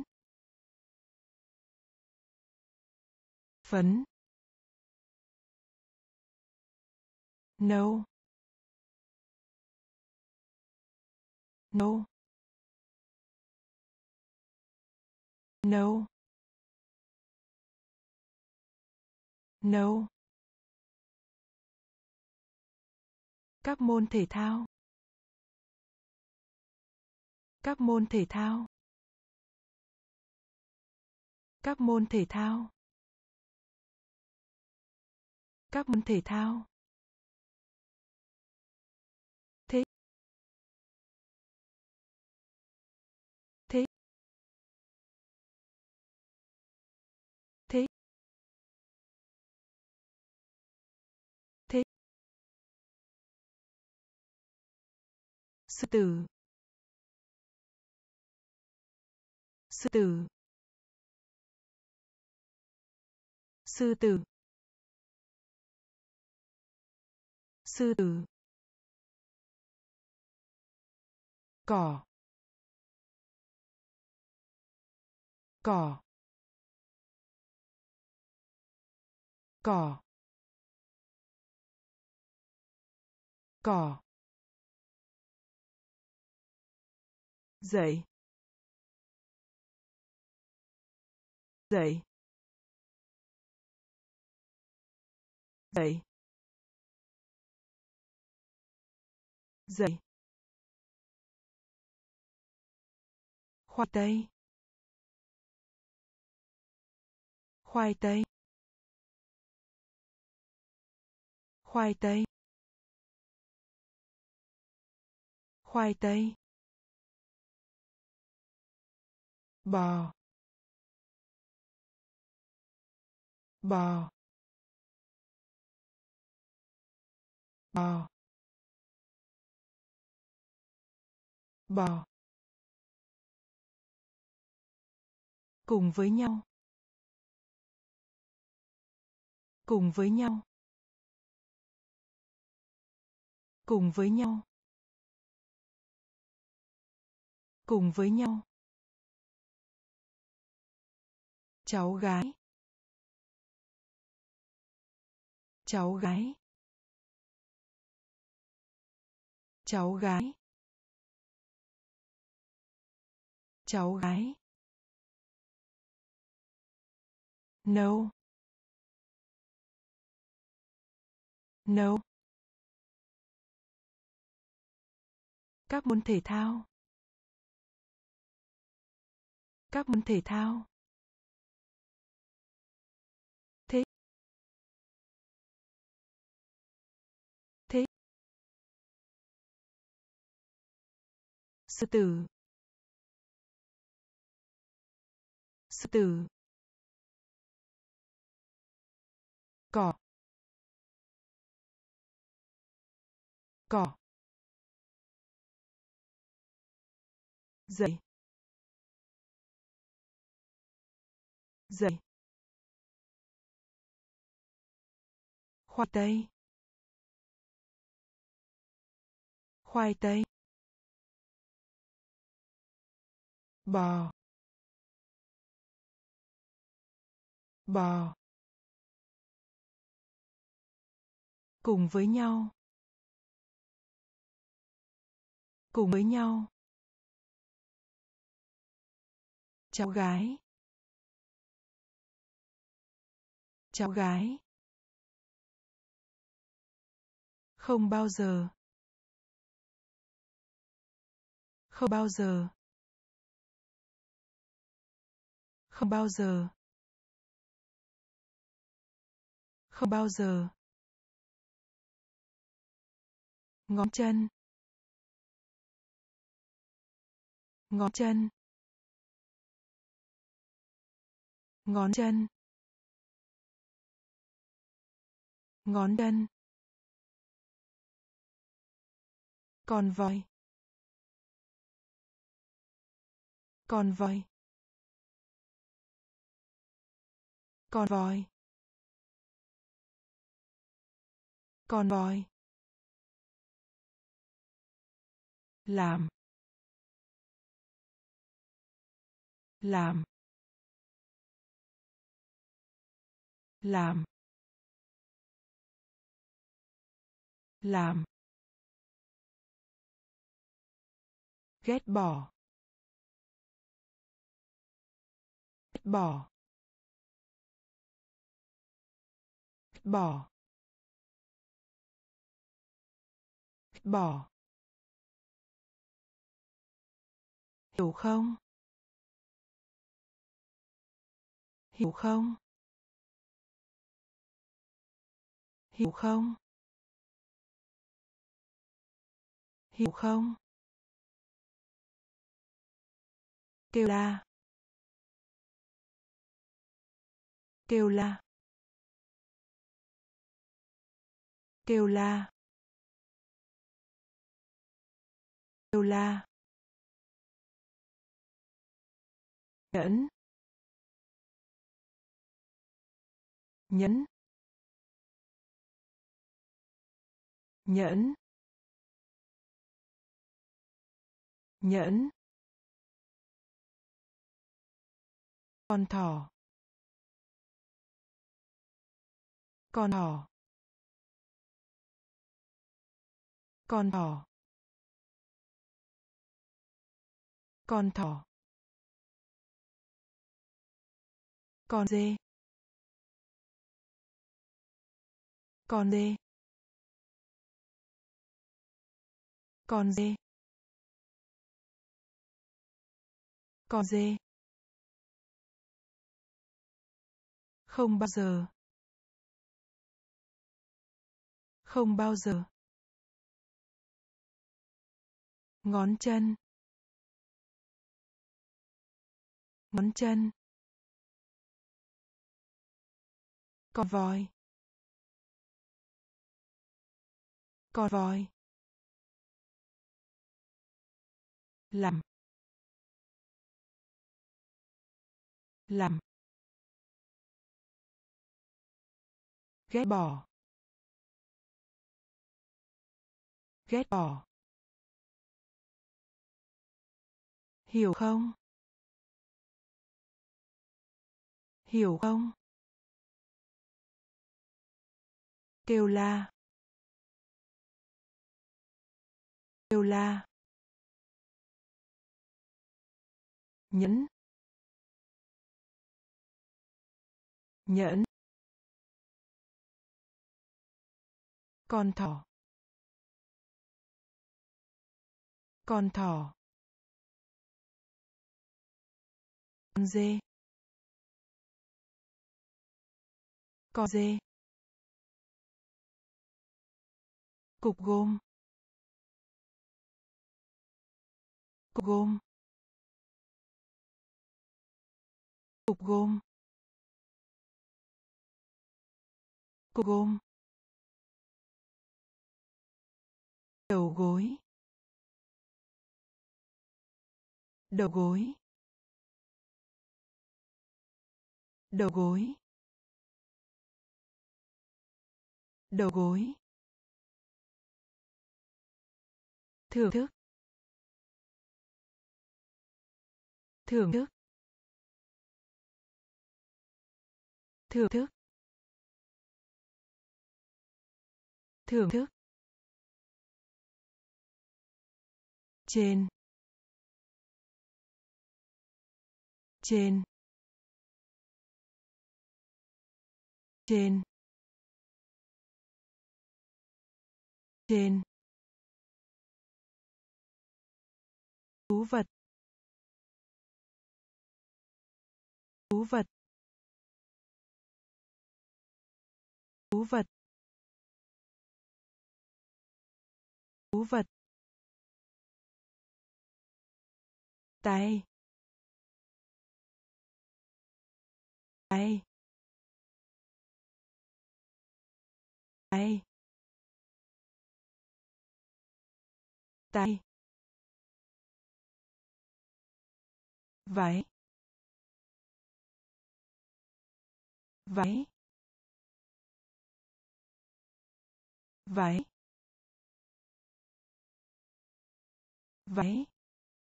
phấn, nấu nấu nấu nấu các môn thể thao các môn thể thao các môn thể thao các môn thể thao thế thế thế thế sư tử sư tử sư tử sư tử cỏ cỏ cỏ cỏ dậy dậy dậy dậy khoai tây khoai tây khoai tây khoai tây bò bò bò bò cùng với nhau cùng với nhau cùng với nhau cùng với nhau cháu gái cháu gái cháu gái cháu gái nấu nấu các môn thể thao các môn thể thao thế thế sư tử sư tử cỏ cỏ dậy dậy khoai tây khoai tây bò bò cùng với nhau cùng với nhau cháu gái cháu gái không bao giờ không bao giờ không bao giờ không bao giờ ngón chân ngón chân ngón chân ngón chân con voi con voi con voi con voi làm làm làm làm, ghét bỏ, ghét bỏ, ghét bỏ, ghét bỏ, hiểu không, hiểu không, hiểu không, hiểu không, kêu la, kêu la, kêu la, kêu la, nhẫn, nhẫn, nhẫn, nhẫn, con thỏ, con thỏ, con thỏ, con thỏ, con dê, con dê, con dê, con dê, không bao giờ, không bao giờ, ngón chân, ngón chân, con voi, con voi, làm, làm, ghét bỏ, ghét bỏ, hiểu không, hiểu không, kêu la, kêu la, nhẫn, nhẫn, con thỏ, con thỏ, con dê, con dê, cục gôm, cục gôm, cục gôm, cục gôm, đầu gối, đầu gối, đầu gối, đầu gối, thưởng thức, thưởng thức, thưởng thức, thưởng thức, trên, trên, trên, trên, thú vật, thú vật, thú vật, thú vật, tay, tay, tay, tay, váy, váy, váy, váy,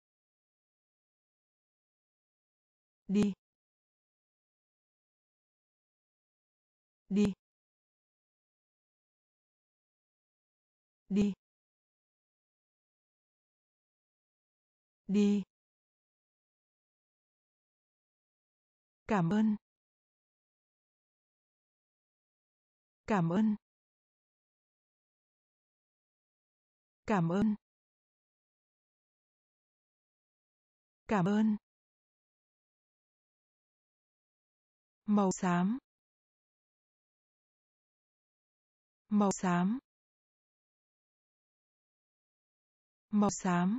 đi, đi, đi, đi, cảm ơn, cảm ơn, cảm ơn, cảm ơn, màu xám, màu xám, màu xám,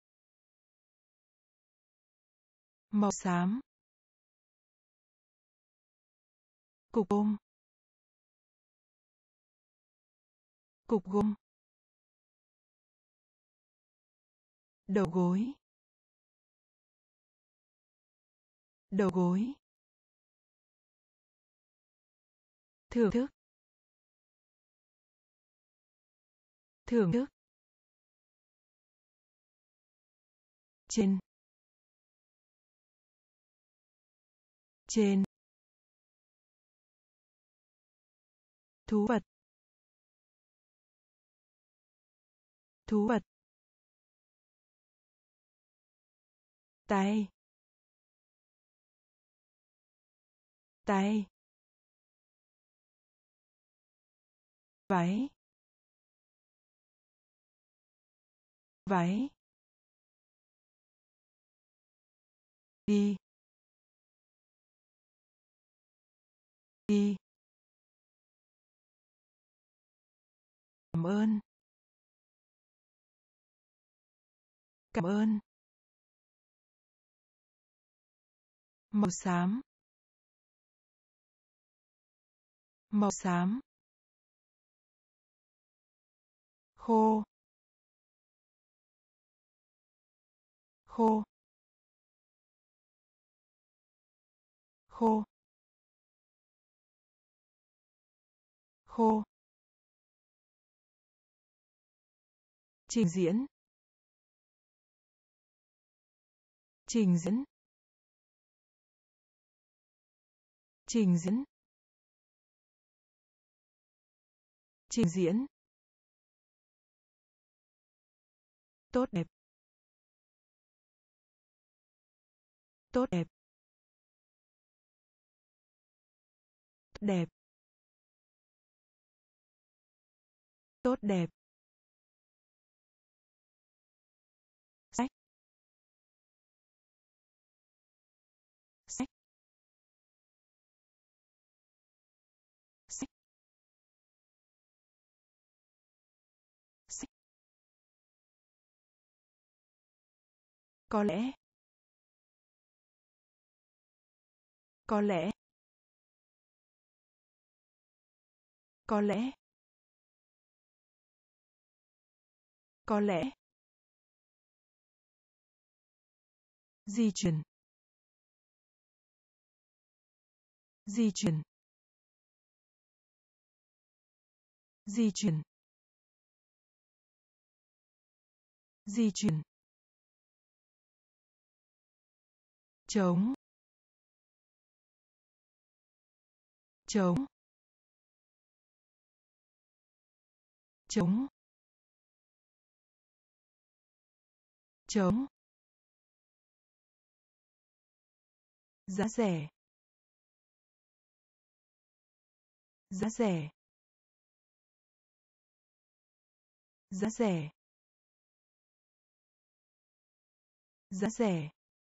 màu xám, cục ôm, cục gôm, đầu gối, đầu gối, thưởng thức, thưởng thức, trên, trên, thú vật, thú vật, tay, tay, váy, váy, đi, đi, cảm ơn, cảm ơn, màu xám, màu xám, khô, khô, khô, khô, trình diễn, trình diễn, trình diễn, trình diễn, tốt đẹp, tốt đẹp, đẹp, tốt đẹp, sách, sách, sách, sách, có lẽ, có lẽ, có lẽ, có lẽ, di chuyển, di chuyển, di chuyển, di chuyển, chống, chống, chống, chống, giá rẻ, giá rẻ, giá rẻ, giá rẻ,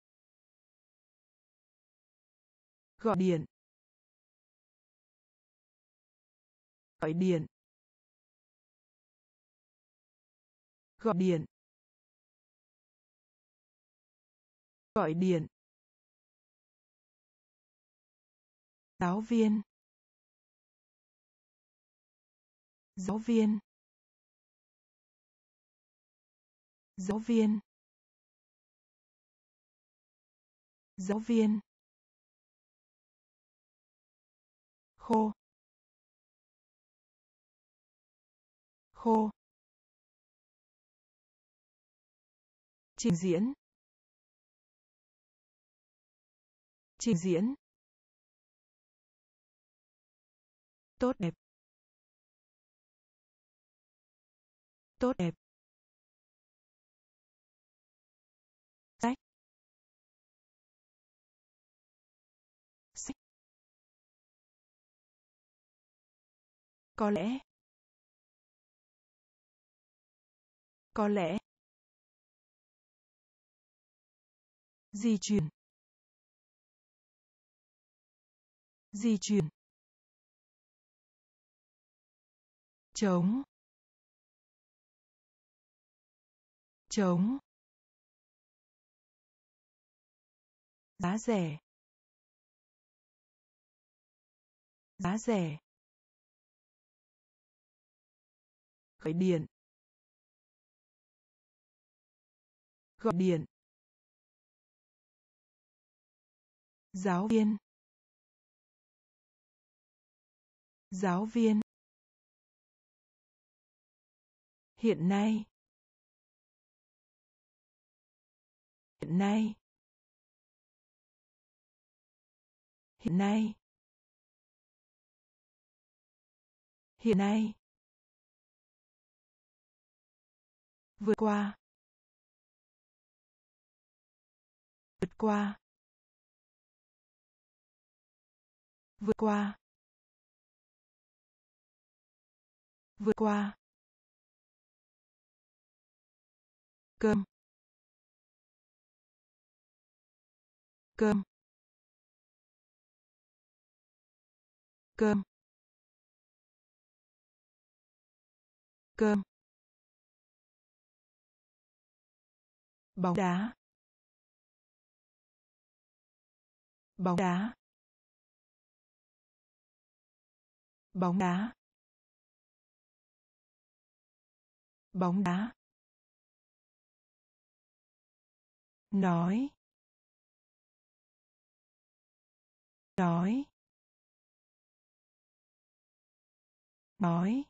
gọi điện, gọi điện, gọi điện, gọi điện, giáo viên, giáo viên, giáo viên, giáo viên, khô, khô, trình diễn, trình diễn, tốt đẹp, tốt đẹp, sách, sách, có lẽ, có lẽ, di chuyển, di chuyển, chống, chống, giá rẻ, giá rẻ, gọi điện, gọi điện, giáo viên, giáo viên, hiện nay, hiện nay, hiện nay, hiện nay, vượt qua, vượt qua, vượt qua, vượt qua, cơm, cơm, cơm, cơm, bóng đá, bóng đá, bóng đá, bóng đá, nói, nói, nói,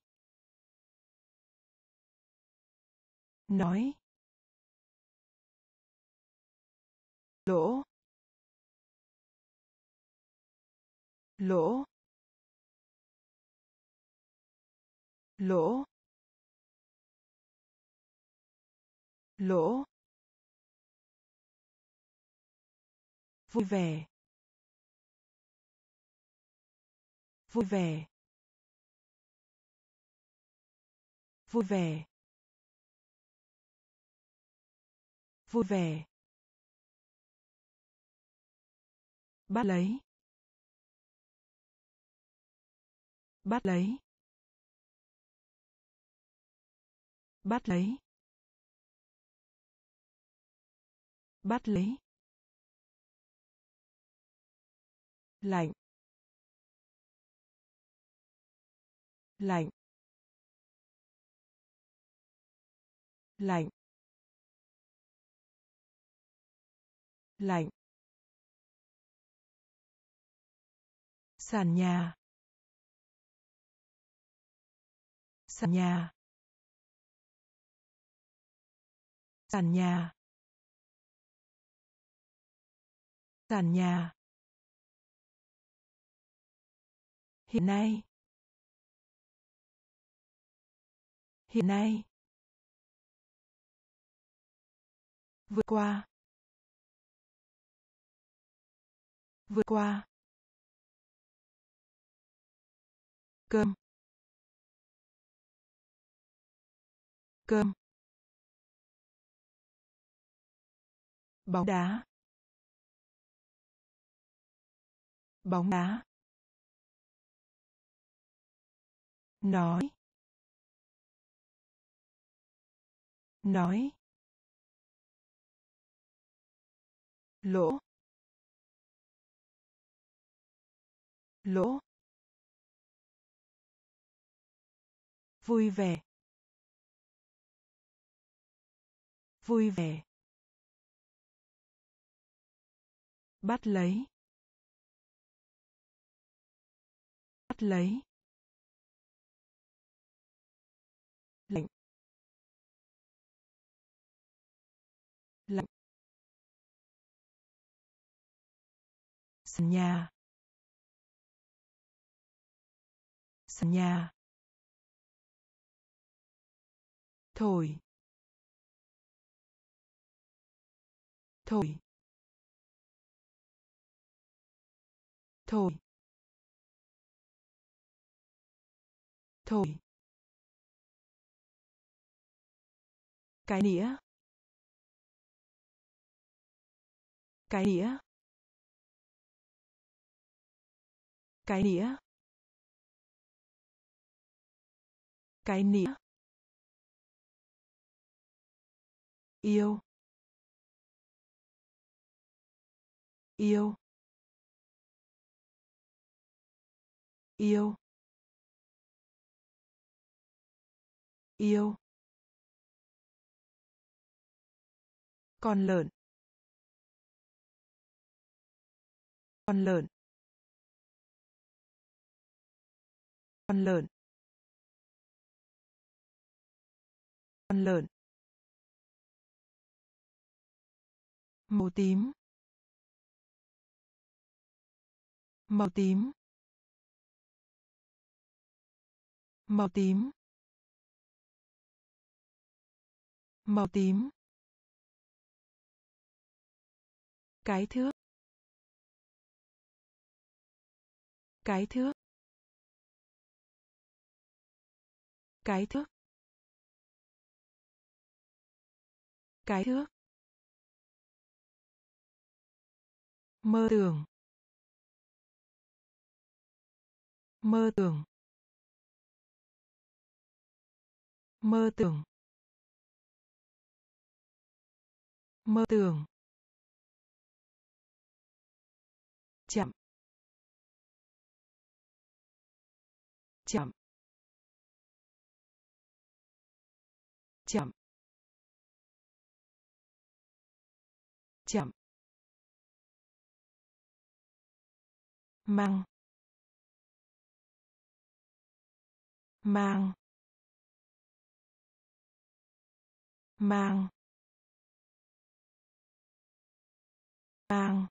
nói, lỗ, lỗ, lỗ, lỗ, vui vẻ, vui vẻ, vui vẻ, vui vẻ, bắt lấy, bắt lấy, bắt lấy, bắt lấy, lạnh, lạnh, lạnh, lạnh, sàn nhà, sàn nhà, sàn nhà, sàn nhà, hiện nay, hiện nay, vượt qua, vượt qua, cơm, cơm, bóng đá, bóng đá, nói, nói, lỗ, lỗ, vui vẻ, vui vẻ, bắt lấy, bắt lấy, lạnh, lạnh, sàn nhà, sàn nhà, thổi, thổi, thổi, thổi. Cái nĩa, cái nĩa, cái nĩa, cái nĩa. Yêu, yêu, yêu, yêu. Con lợn, con lợn, con lợn, con lợn. Màu tím, màu tím, màu tím, màu tím. Cái thước, cái thước, cái thước, cái thước. Mơ tưởng, mơ tưởng, mơ tưởng, mơ tưởng. Chậm, chậm, chậm, chậm. Mang, mang, mang, mang.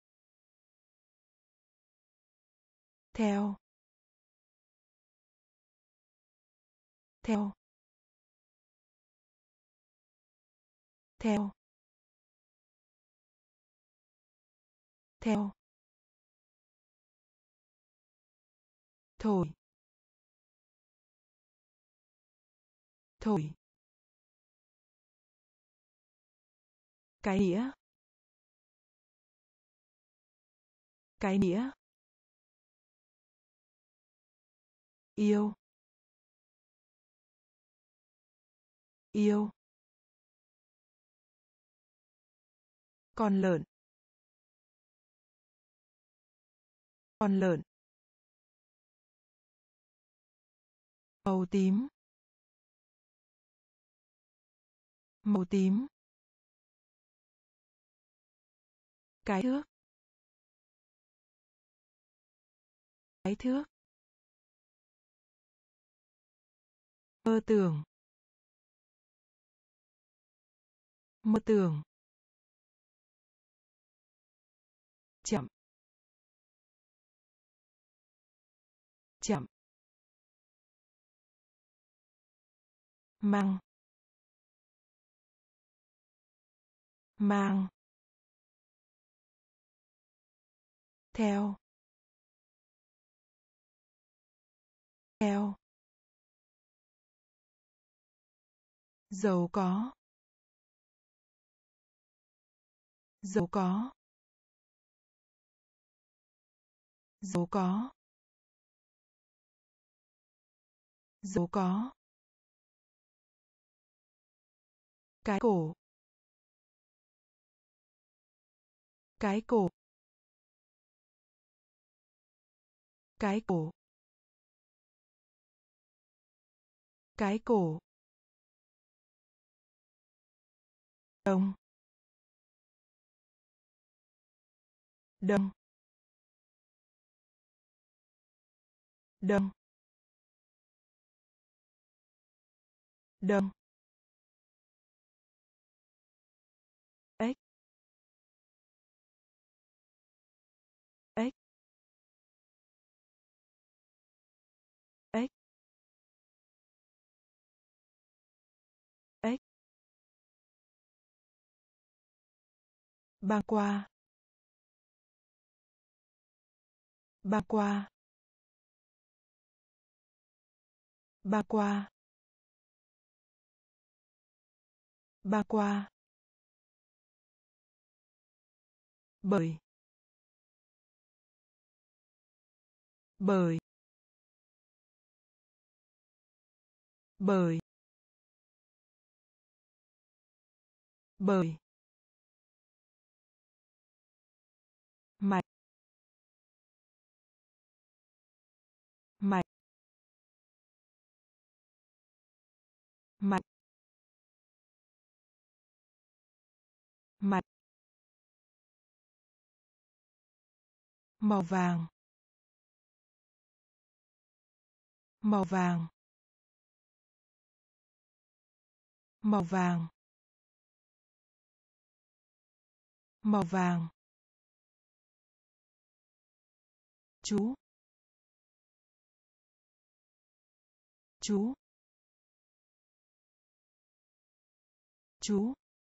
Theo, theo, theo, theo. Thổi, thổi. Cái nĩa, cái nĩa. Yêu, yêu. Con lợn, con lợn. Màu tím, màu tím. Cái thước, cái thước. Mơ tưởng, mơ tưởng. Chậm, chậm. Mang, mang. Theo, theo. Giàu có, giàu có, giàu có, giàu có. Cái cổ, cái cổ, cái cổ, cái cổ. Đông, đông, đông, đông. Ếch, ếch, ếch. băng qua, băng qua, băng qua, băng qua, bởi, bởi, bởi, bởi, mạch, mạch, mạch, mạch, màu vàng, màu vàng, màu vàng, màu vàng, chú, chú, chú,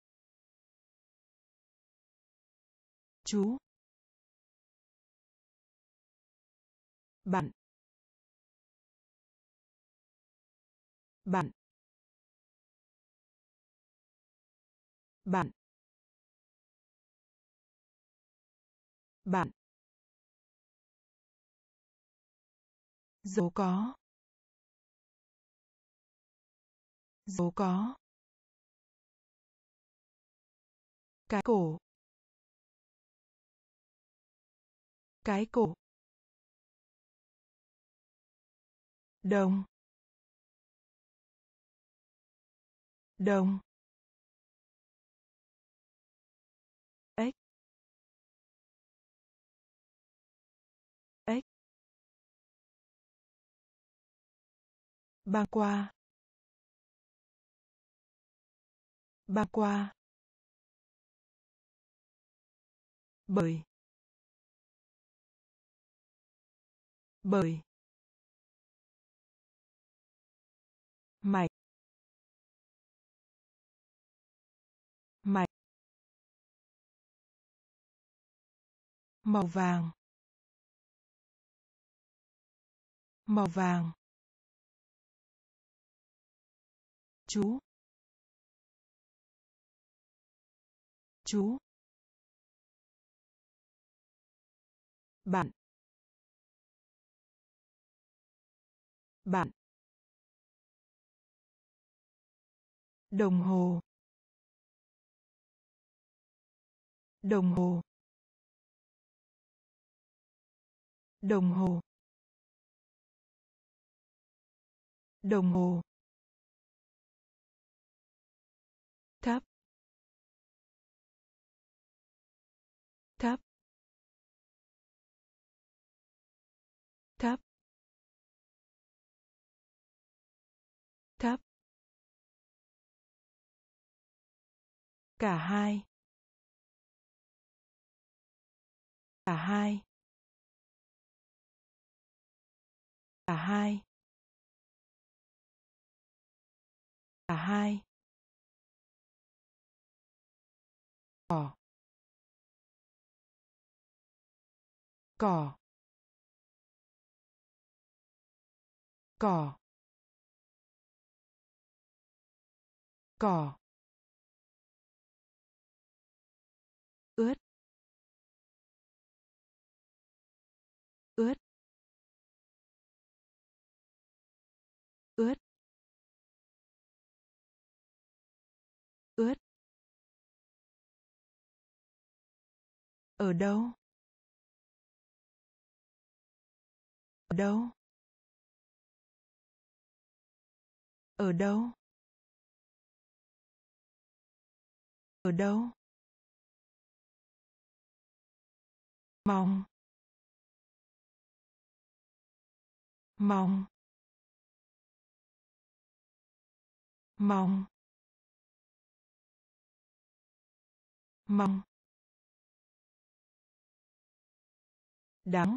chú, bạn, bạn, bạn, bạn, dấu có, dấu có, cái cổ, cái cổ, đồng, đồng, ếch, ếch, băng qua, băng qua, bởi, bởi, mạch, mạch, màu vàng, màu vàng, chú, chú, bạn, bạn, đồng hồ, đồng hồ, đồng hồ, đồng hồ, thấp, thấp, thấp, thấp, cả hai, cả hai, cả hai, cả hai, cỏ, cỏ, cỏ, cỏ, ướt, ướt, ướt, ướt, ở đâu, ở đâu, ở đâu, ở đâu, mong, mong, mong, mong, đắng,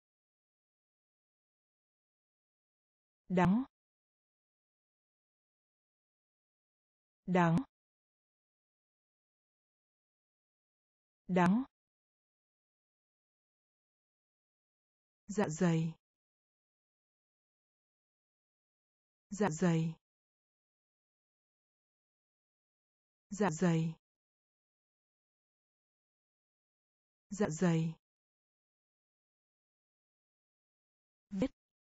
đắng, đắng, Đắng. Dạ dày. Dạ dày. Dạ dày. Dạ dày. Viết.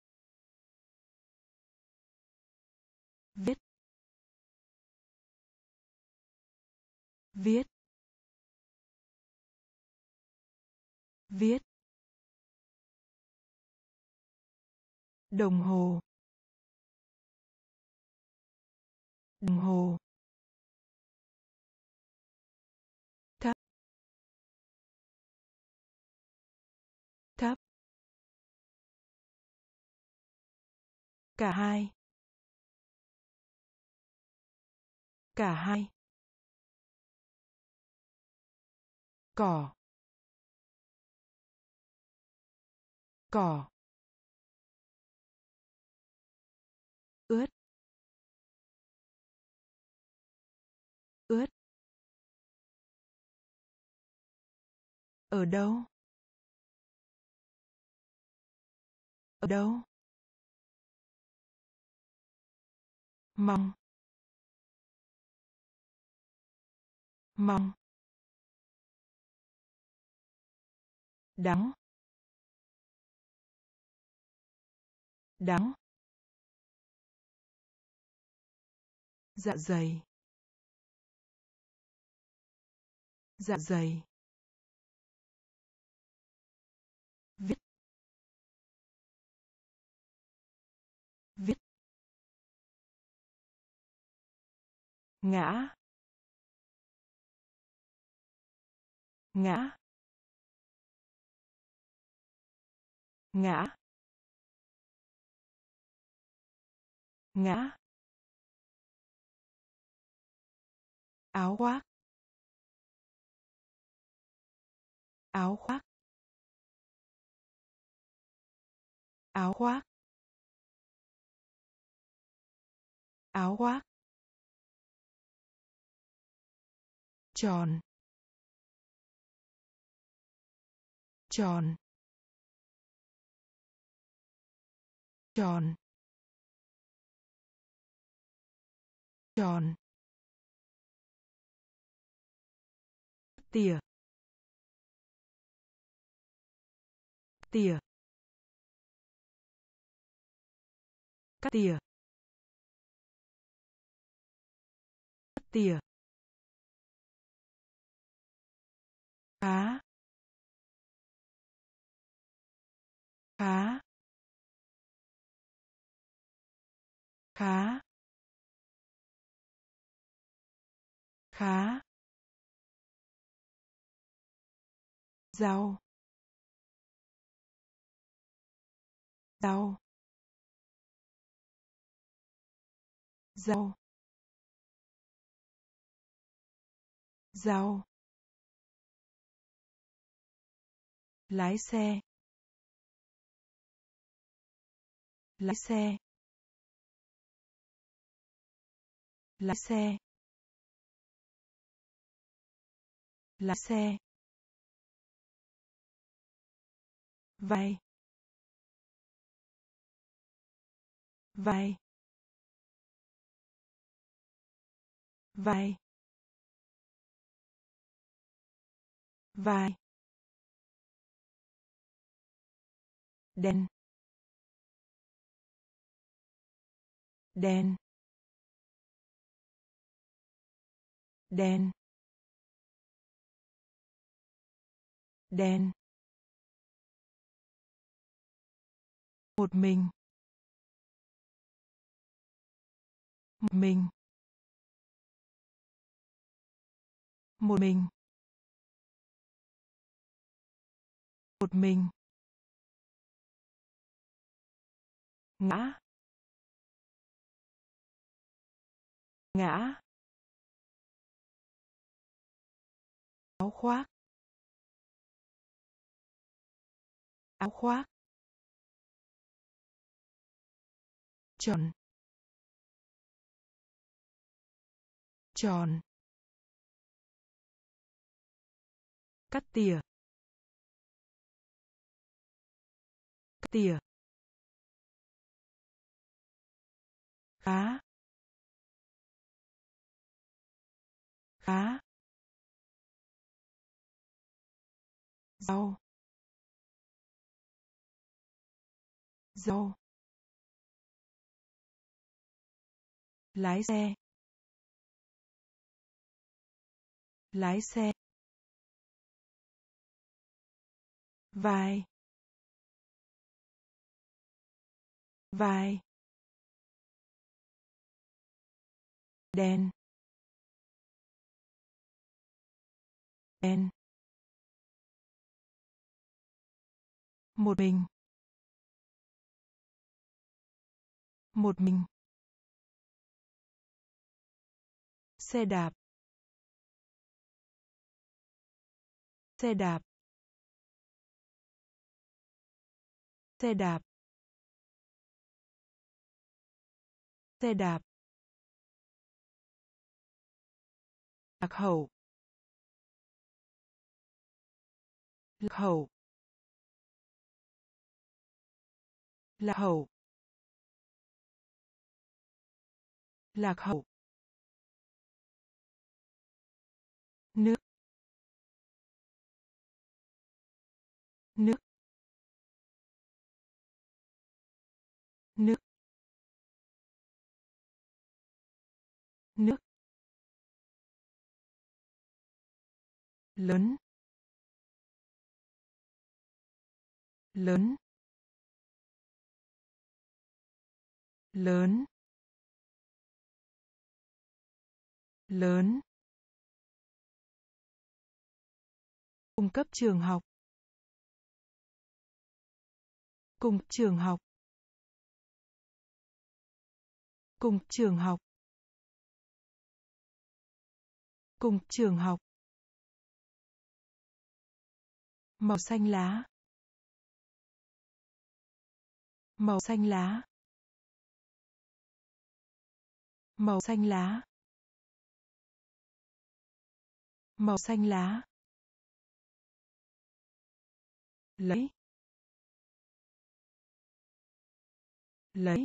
Viết. Viết. Viết. Đồng hồ. Đồng hồ. Thấp. Thấp. Cả hai. Cả hai. Cỏ. Cỏ. Ướt. Ướt. Ở đâu? Ở đâu? Mong. Mong. Đắng. Đắng. Dạ dày. Dạ dày. Viết. Viết. Ngã. Ngã. Ngã. Ngã. Áo khoác. Áo khoác. Áo khoác. Áo khoác. Tròn. Tròn. Tròn. Tròn. Tỉa. Tỉa. Cắt tỉa. Cắt tỉa. Khá. Khá. Khá. Khá. Rau. Rau. Rau. Rau. Lái xe. Lái xe. Lái xe. Lái xe. Vai. Vai. Vai. Vai. Đen. Đen. Đen. Đen. Một mình. Một mình. Một mình. Một mình. Ngã. Ngã. Áo khoác. Áo khoác. Tròn. Tròn. Cắt tỉa. Cắt tỉa. Khá. Khá. Rau. Rau. Lái xe. Lái xe. Vai. Vai. Đen. Đen. Một mình. Một mình. Xe đạp. Xe đạp. Xe đạp. Xe đạp. Lạc hậu. Lạc hậu. Lạc hậu. Lạc hậu. Nước. Nước. Nước. Nước. Lớn. Lớn. Lớn. Lớn. Cung cấp trường học. Cung trường học. Cung trường học. Cung trường học. Màu xanh lá. Màu xanh lá. Màu xanh lá. Màu xanh lá. Lấy. Lấy.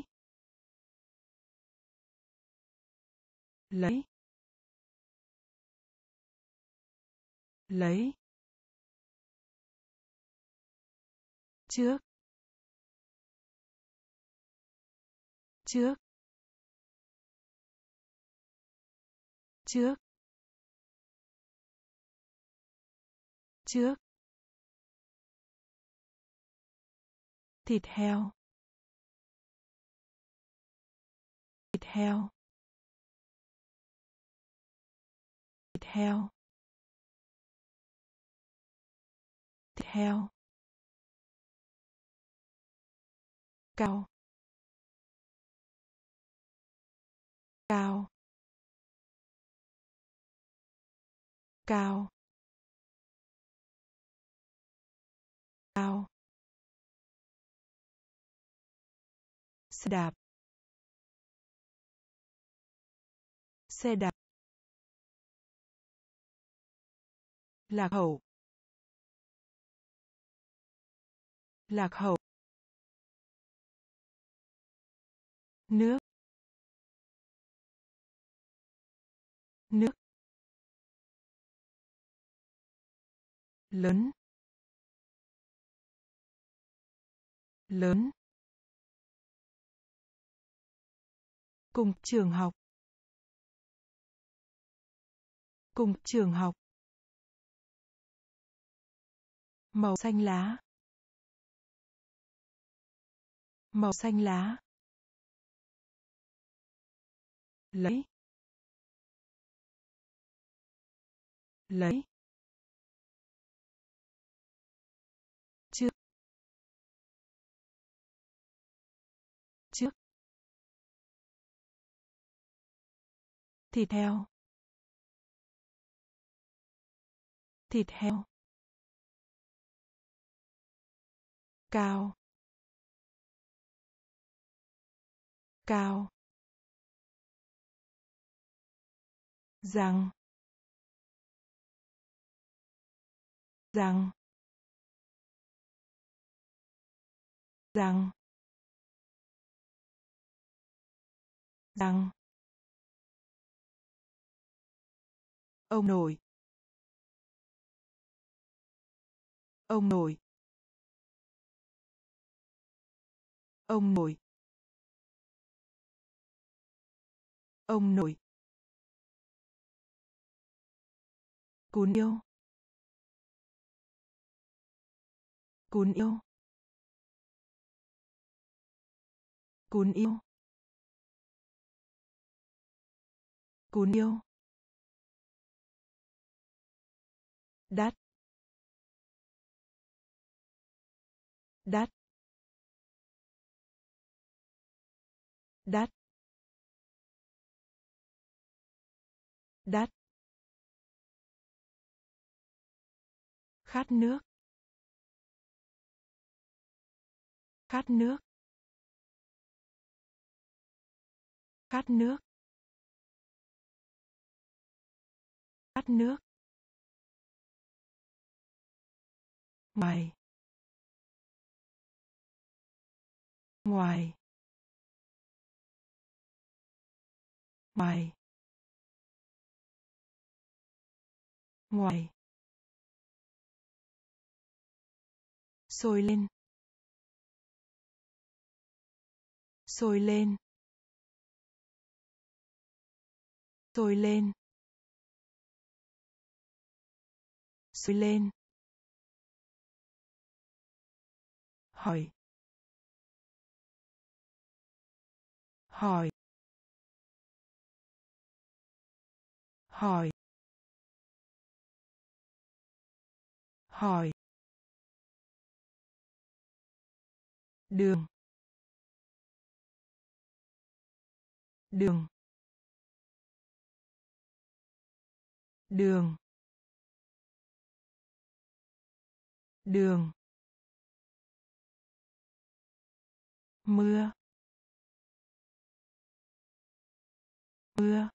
Lấy. Lấy. Trước. Trước. Trước. Trước. Thịt heo. Thịt heo. Thịt heo. Thịt heo. Cao. Cao. Cao. Cao. Xe đạp. Xe đạp. Lạc hậu. Lạc hậu. Nước. Nước. Lớn. Lớn. Cùng trường học. Cùng trường học. Màu xanh lá. Màu xanh lá. Lấy. Lấy. Trước. Trước. Thịt heo. Thịt heo. Cao. Cao. Rằng. rằng rằng rằng ông nội ông nội ông nội ông nội cún yêu cún yêu cún yêu cún yêu đắt đắt đắt đắt khát nước khát nước khát nước khát nước ngoài ngoài ngoài ngoài sôi lên sôi lên sôi lên sôi lên hỏi hỏi hỏi hỏi đường đường đường đường mưa mưa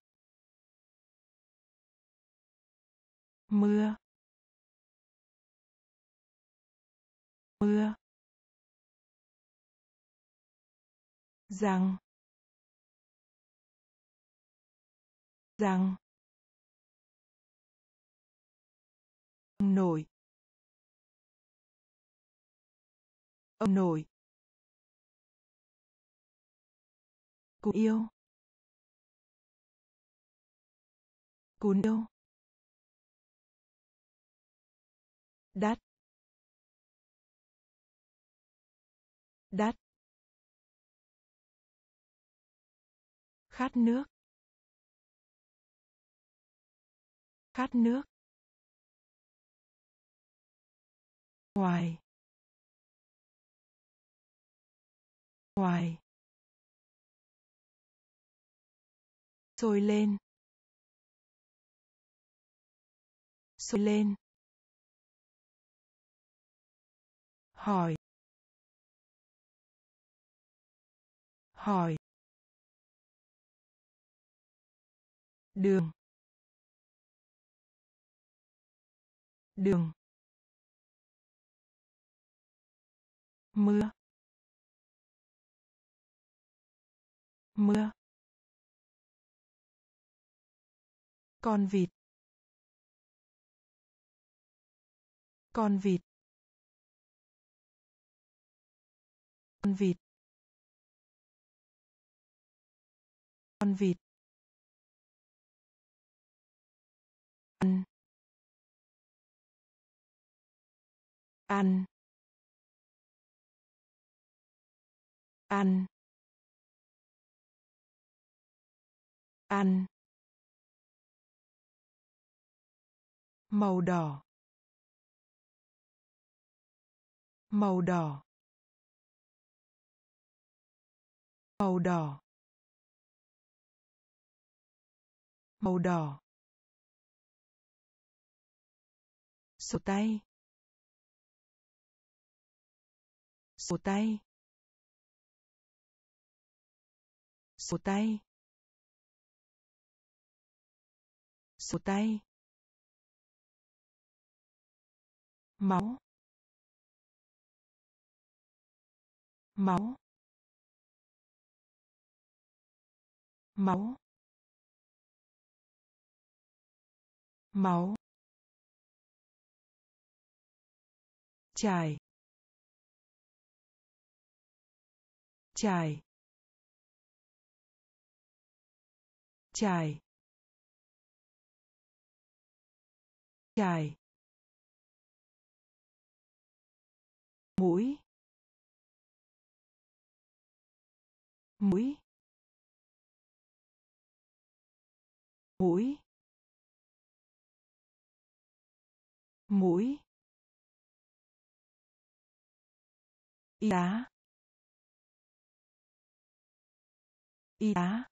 mưa mưa rằng rằng ông nội ông nội cún yêu cún yêu đắt đắt khát nước khát nước ngoài ngoài sôi lên sôi lên hỏi hỏi đường đường mưa mưa con vịt con vịt con vịt con vịt ăn ăn ăn ăn màu đỏ màu đỏ màu đỏ màu đỏ sổ tay sổ tay sổ tay sổ tay máu, máu, máu, máu, trải, trải, trải, trải, mũi, mũi, mũi, mũi, y tá, y tá,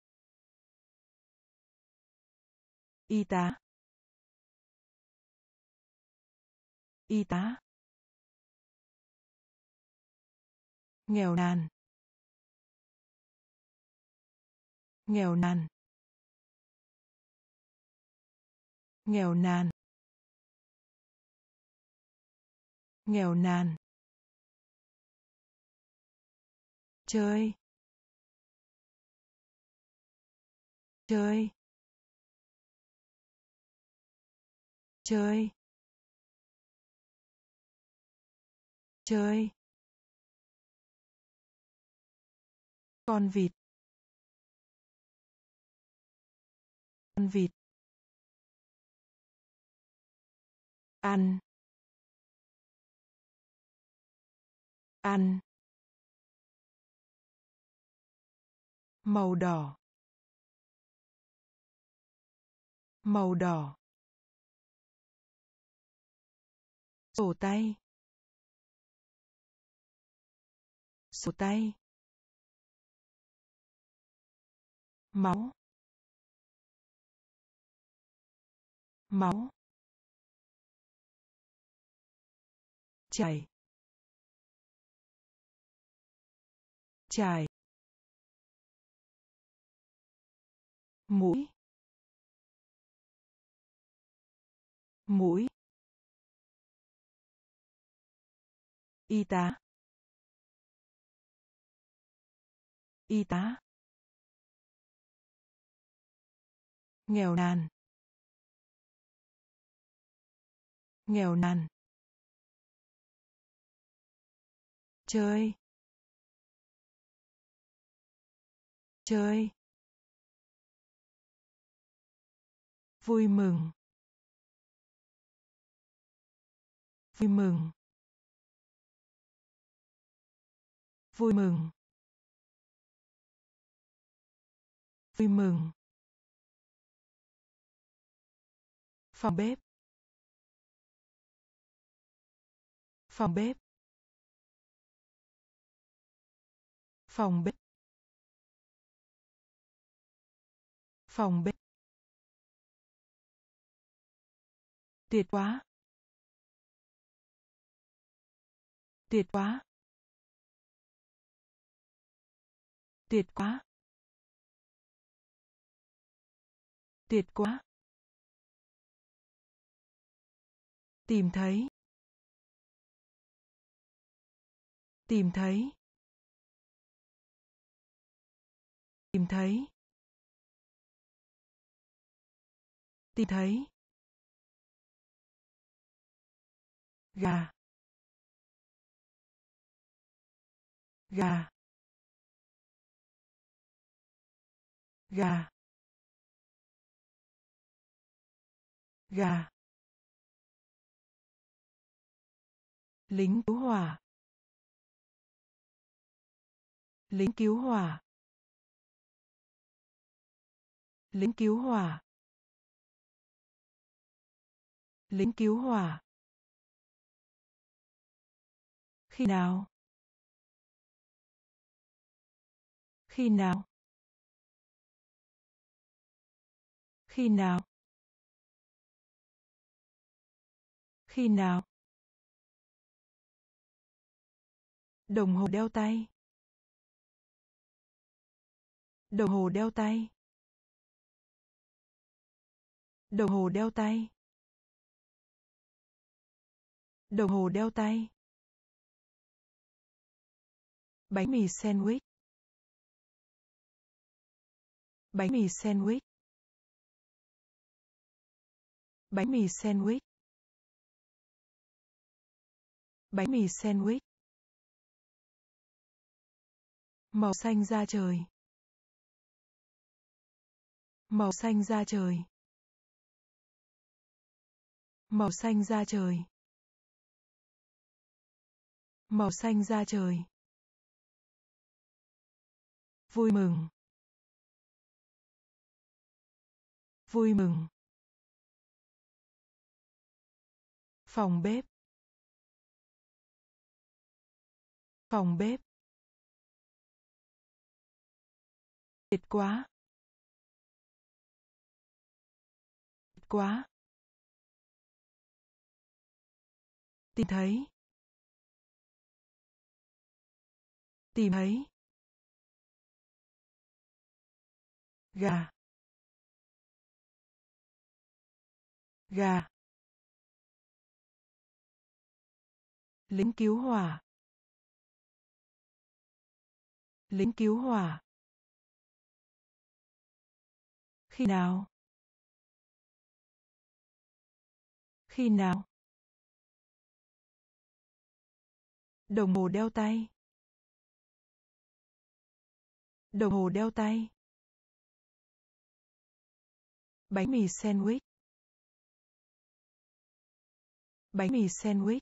y tá, y tá, nghèo nàn, nghèo nàn, nghèo nàn, nghèo nàn, chơi, chơi, chơi, chơi, con vịt, con vịt, ăn, ăn, màu đỏ, màu đỏ, sổ tay, sổ tay, máu, máu, chảy, chảy, mũi, mũi, y tá, y tá, nghèo nàn, nghèo nàn, chơi, chơi, vui mừng, vui mừng, vui mừng, vui mừng, phòng bếp, phòng bếp, phòng bếp, phòng bếp, tuyệt quá, tuyệt quá, tuyệt quá, tuyệt quá, tìm thấy, tìm thấy, tìm thấy, tìm thấy, gà, gà, gà, gà, lính cứu hỏa, lính cứu hỏa, lính cứu hỏa, lính cứu hỏa, khi nào, khi nào, khi nào, khi nào, đồng hồ đeo tay, đồng hồ đeo tay, đồng hồ đeo tay, Đồng hồ đeo tay. Bánh mì sandwich. Bánh mì sandwich. Bánh mì sandwich. Bánh mì sandwich. Màu xanh da trời. Màu xanh da trời. Màu xanh da trời. Màu xanh da trời. Vui mừng. Vui mừng. Phòng bếp. Phòng bếp. Tuyệt quá. Tuyệt quá. Tìm thấy. Tìm thấy. Gà. Gà. Lính cứu hỏa. Lính cứu hỏa. Khi nào? Khi nào? Đồng hồ đeo tay. Đồng hồ đeo tay. Bánh mì sandwich. Bánh mì sandwich.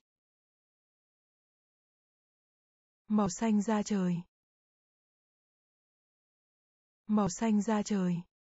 Màu xanh da trời. Màu xanh da trời.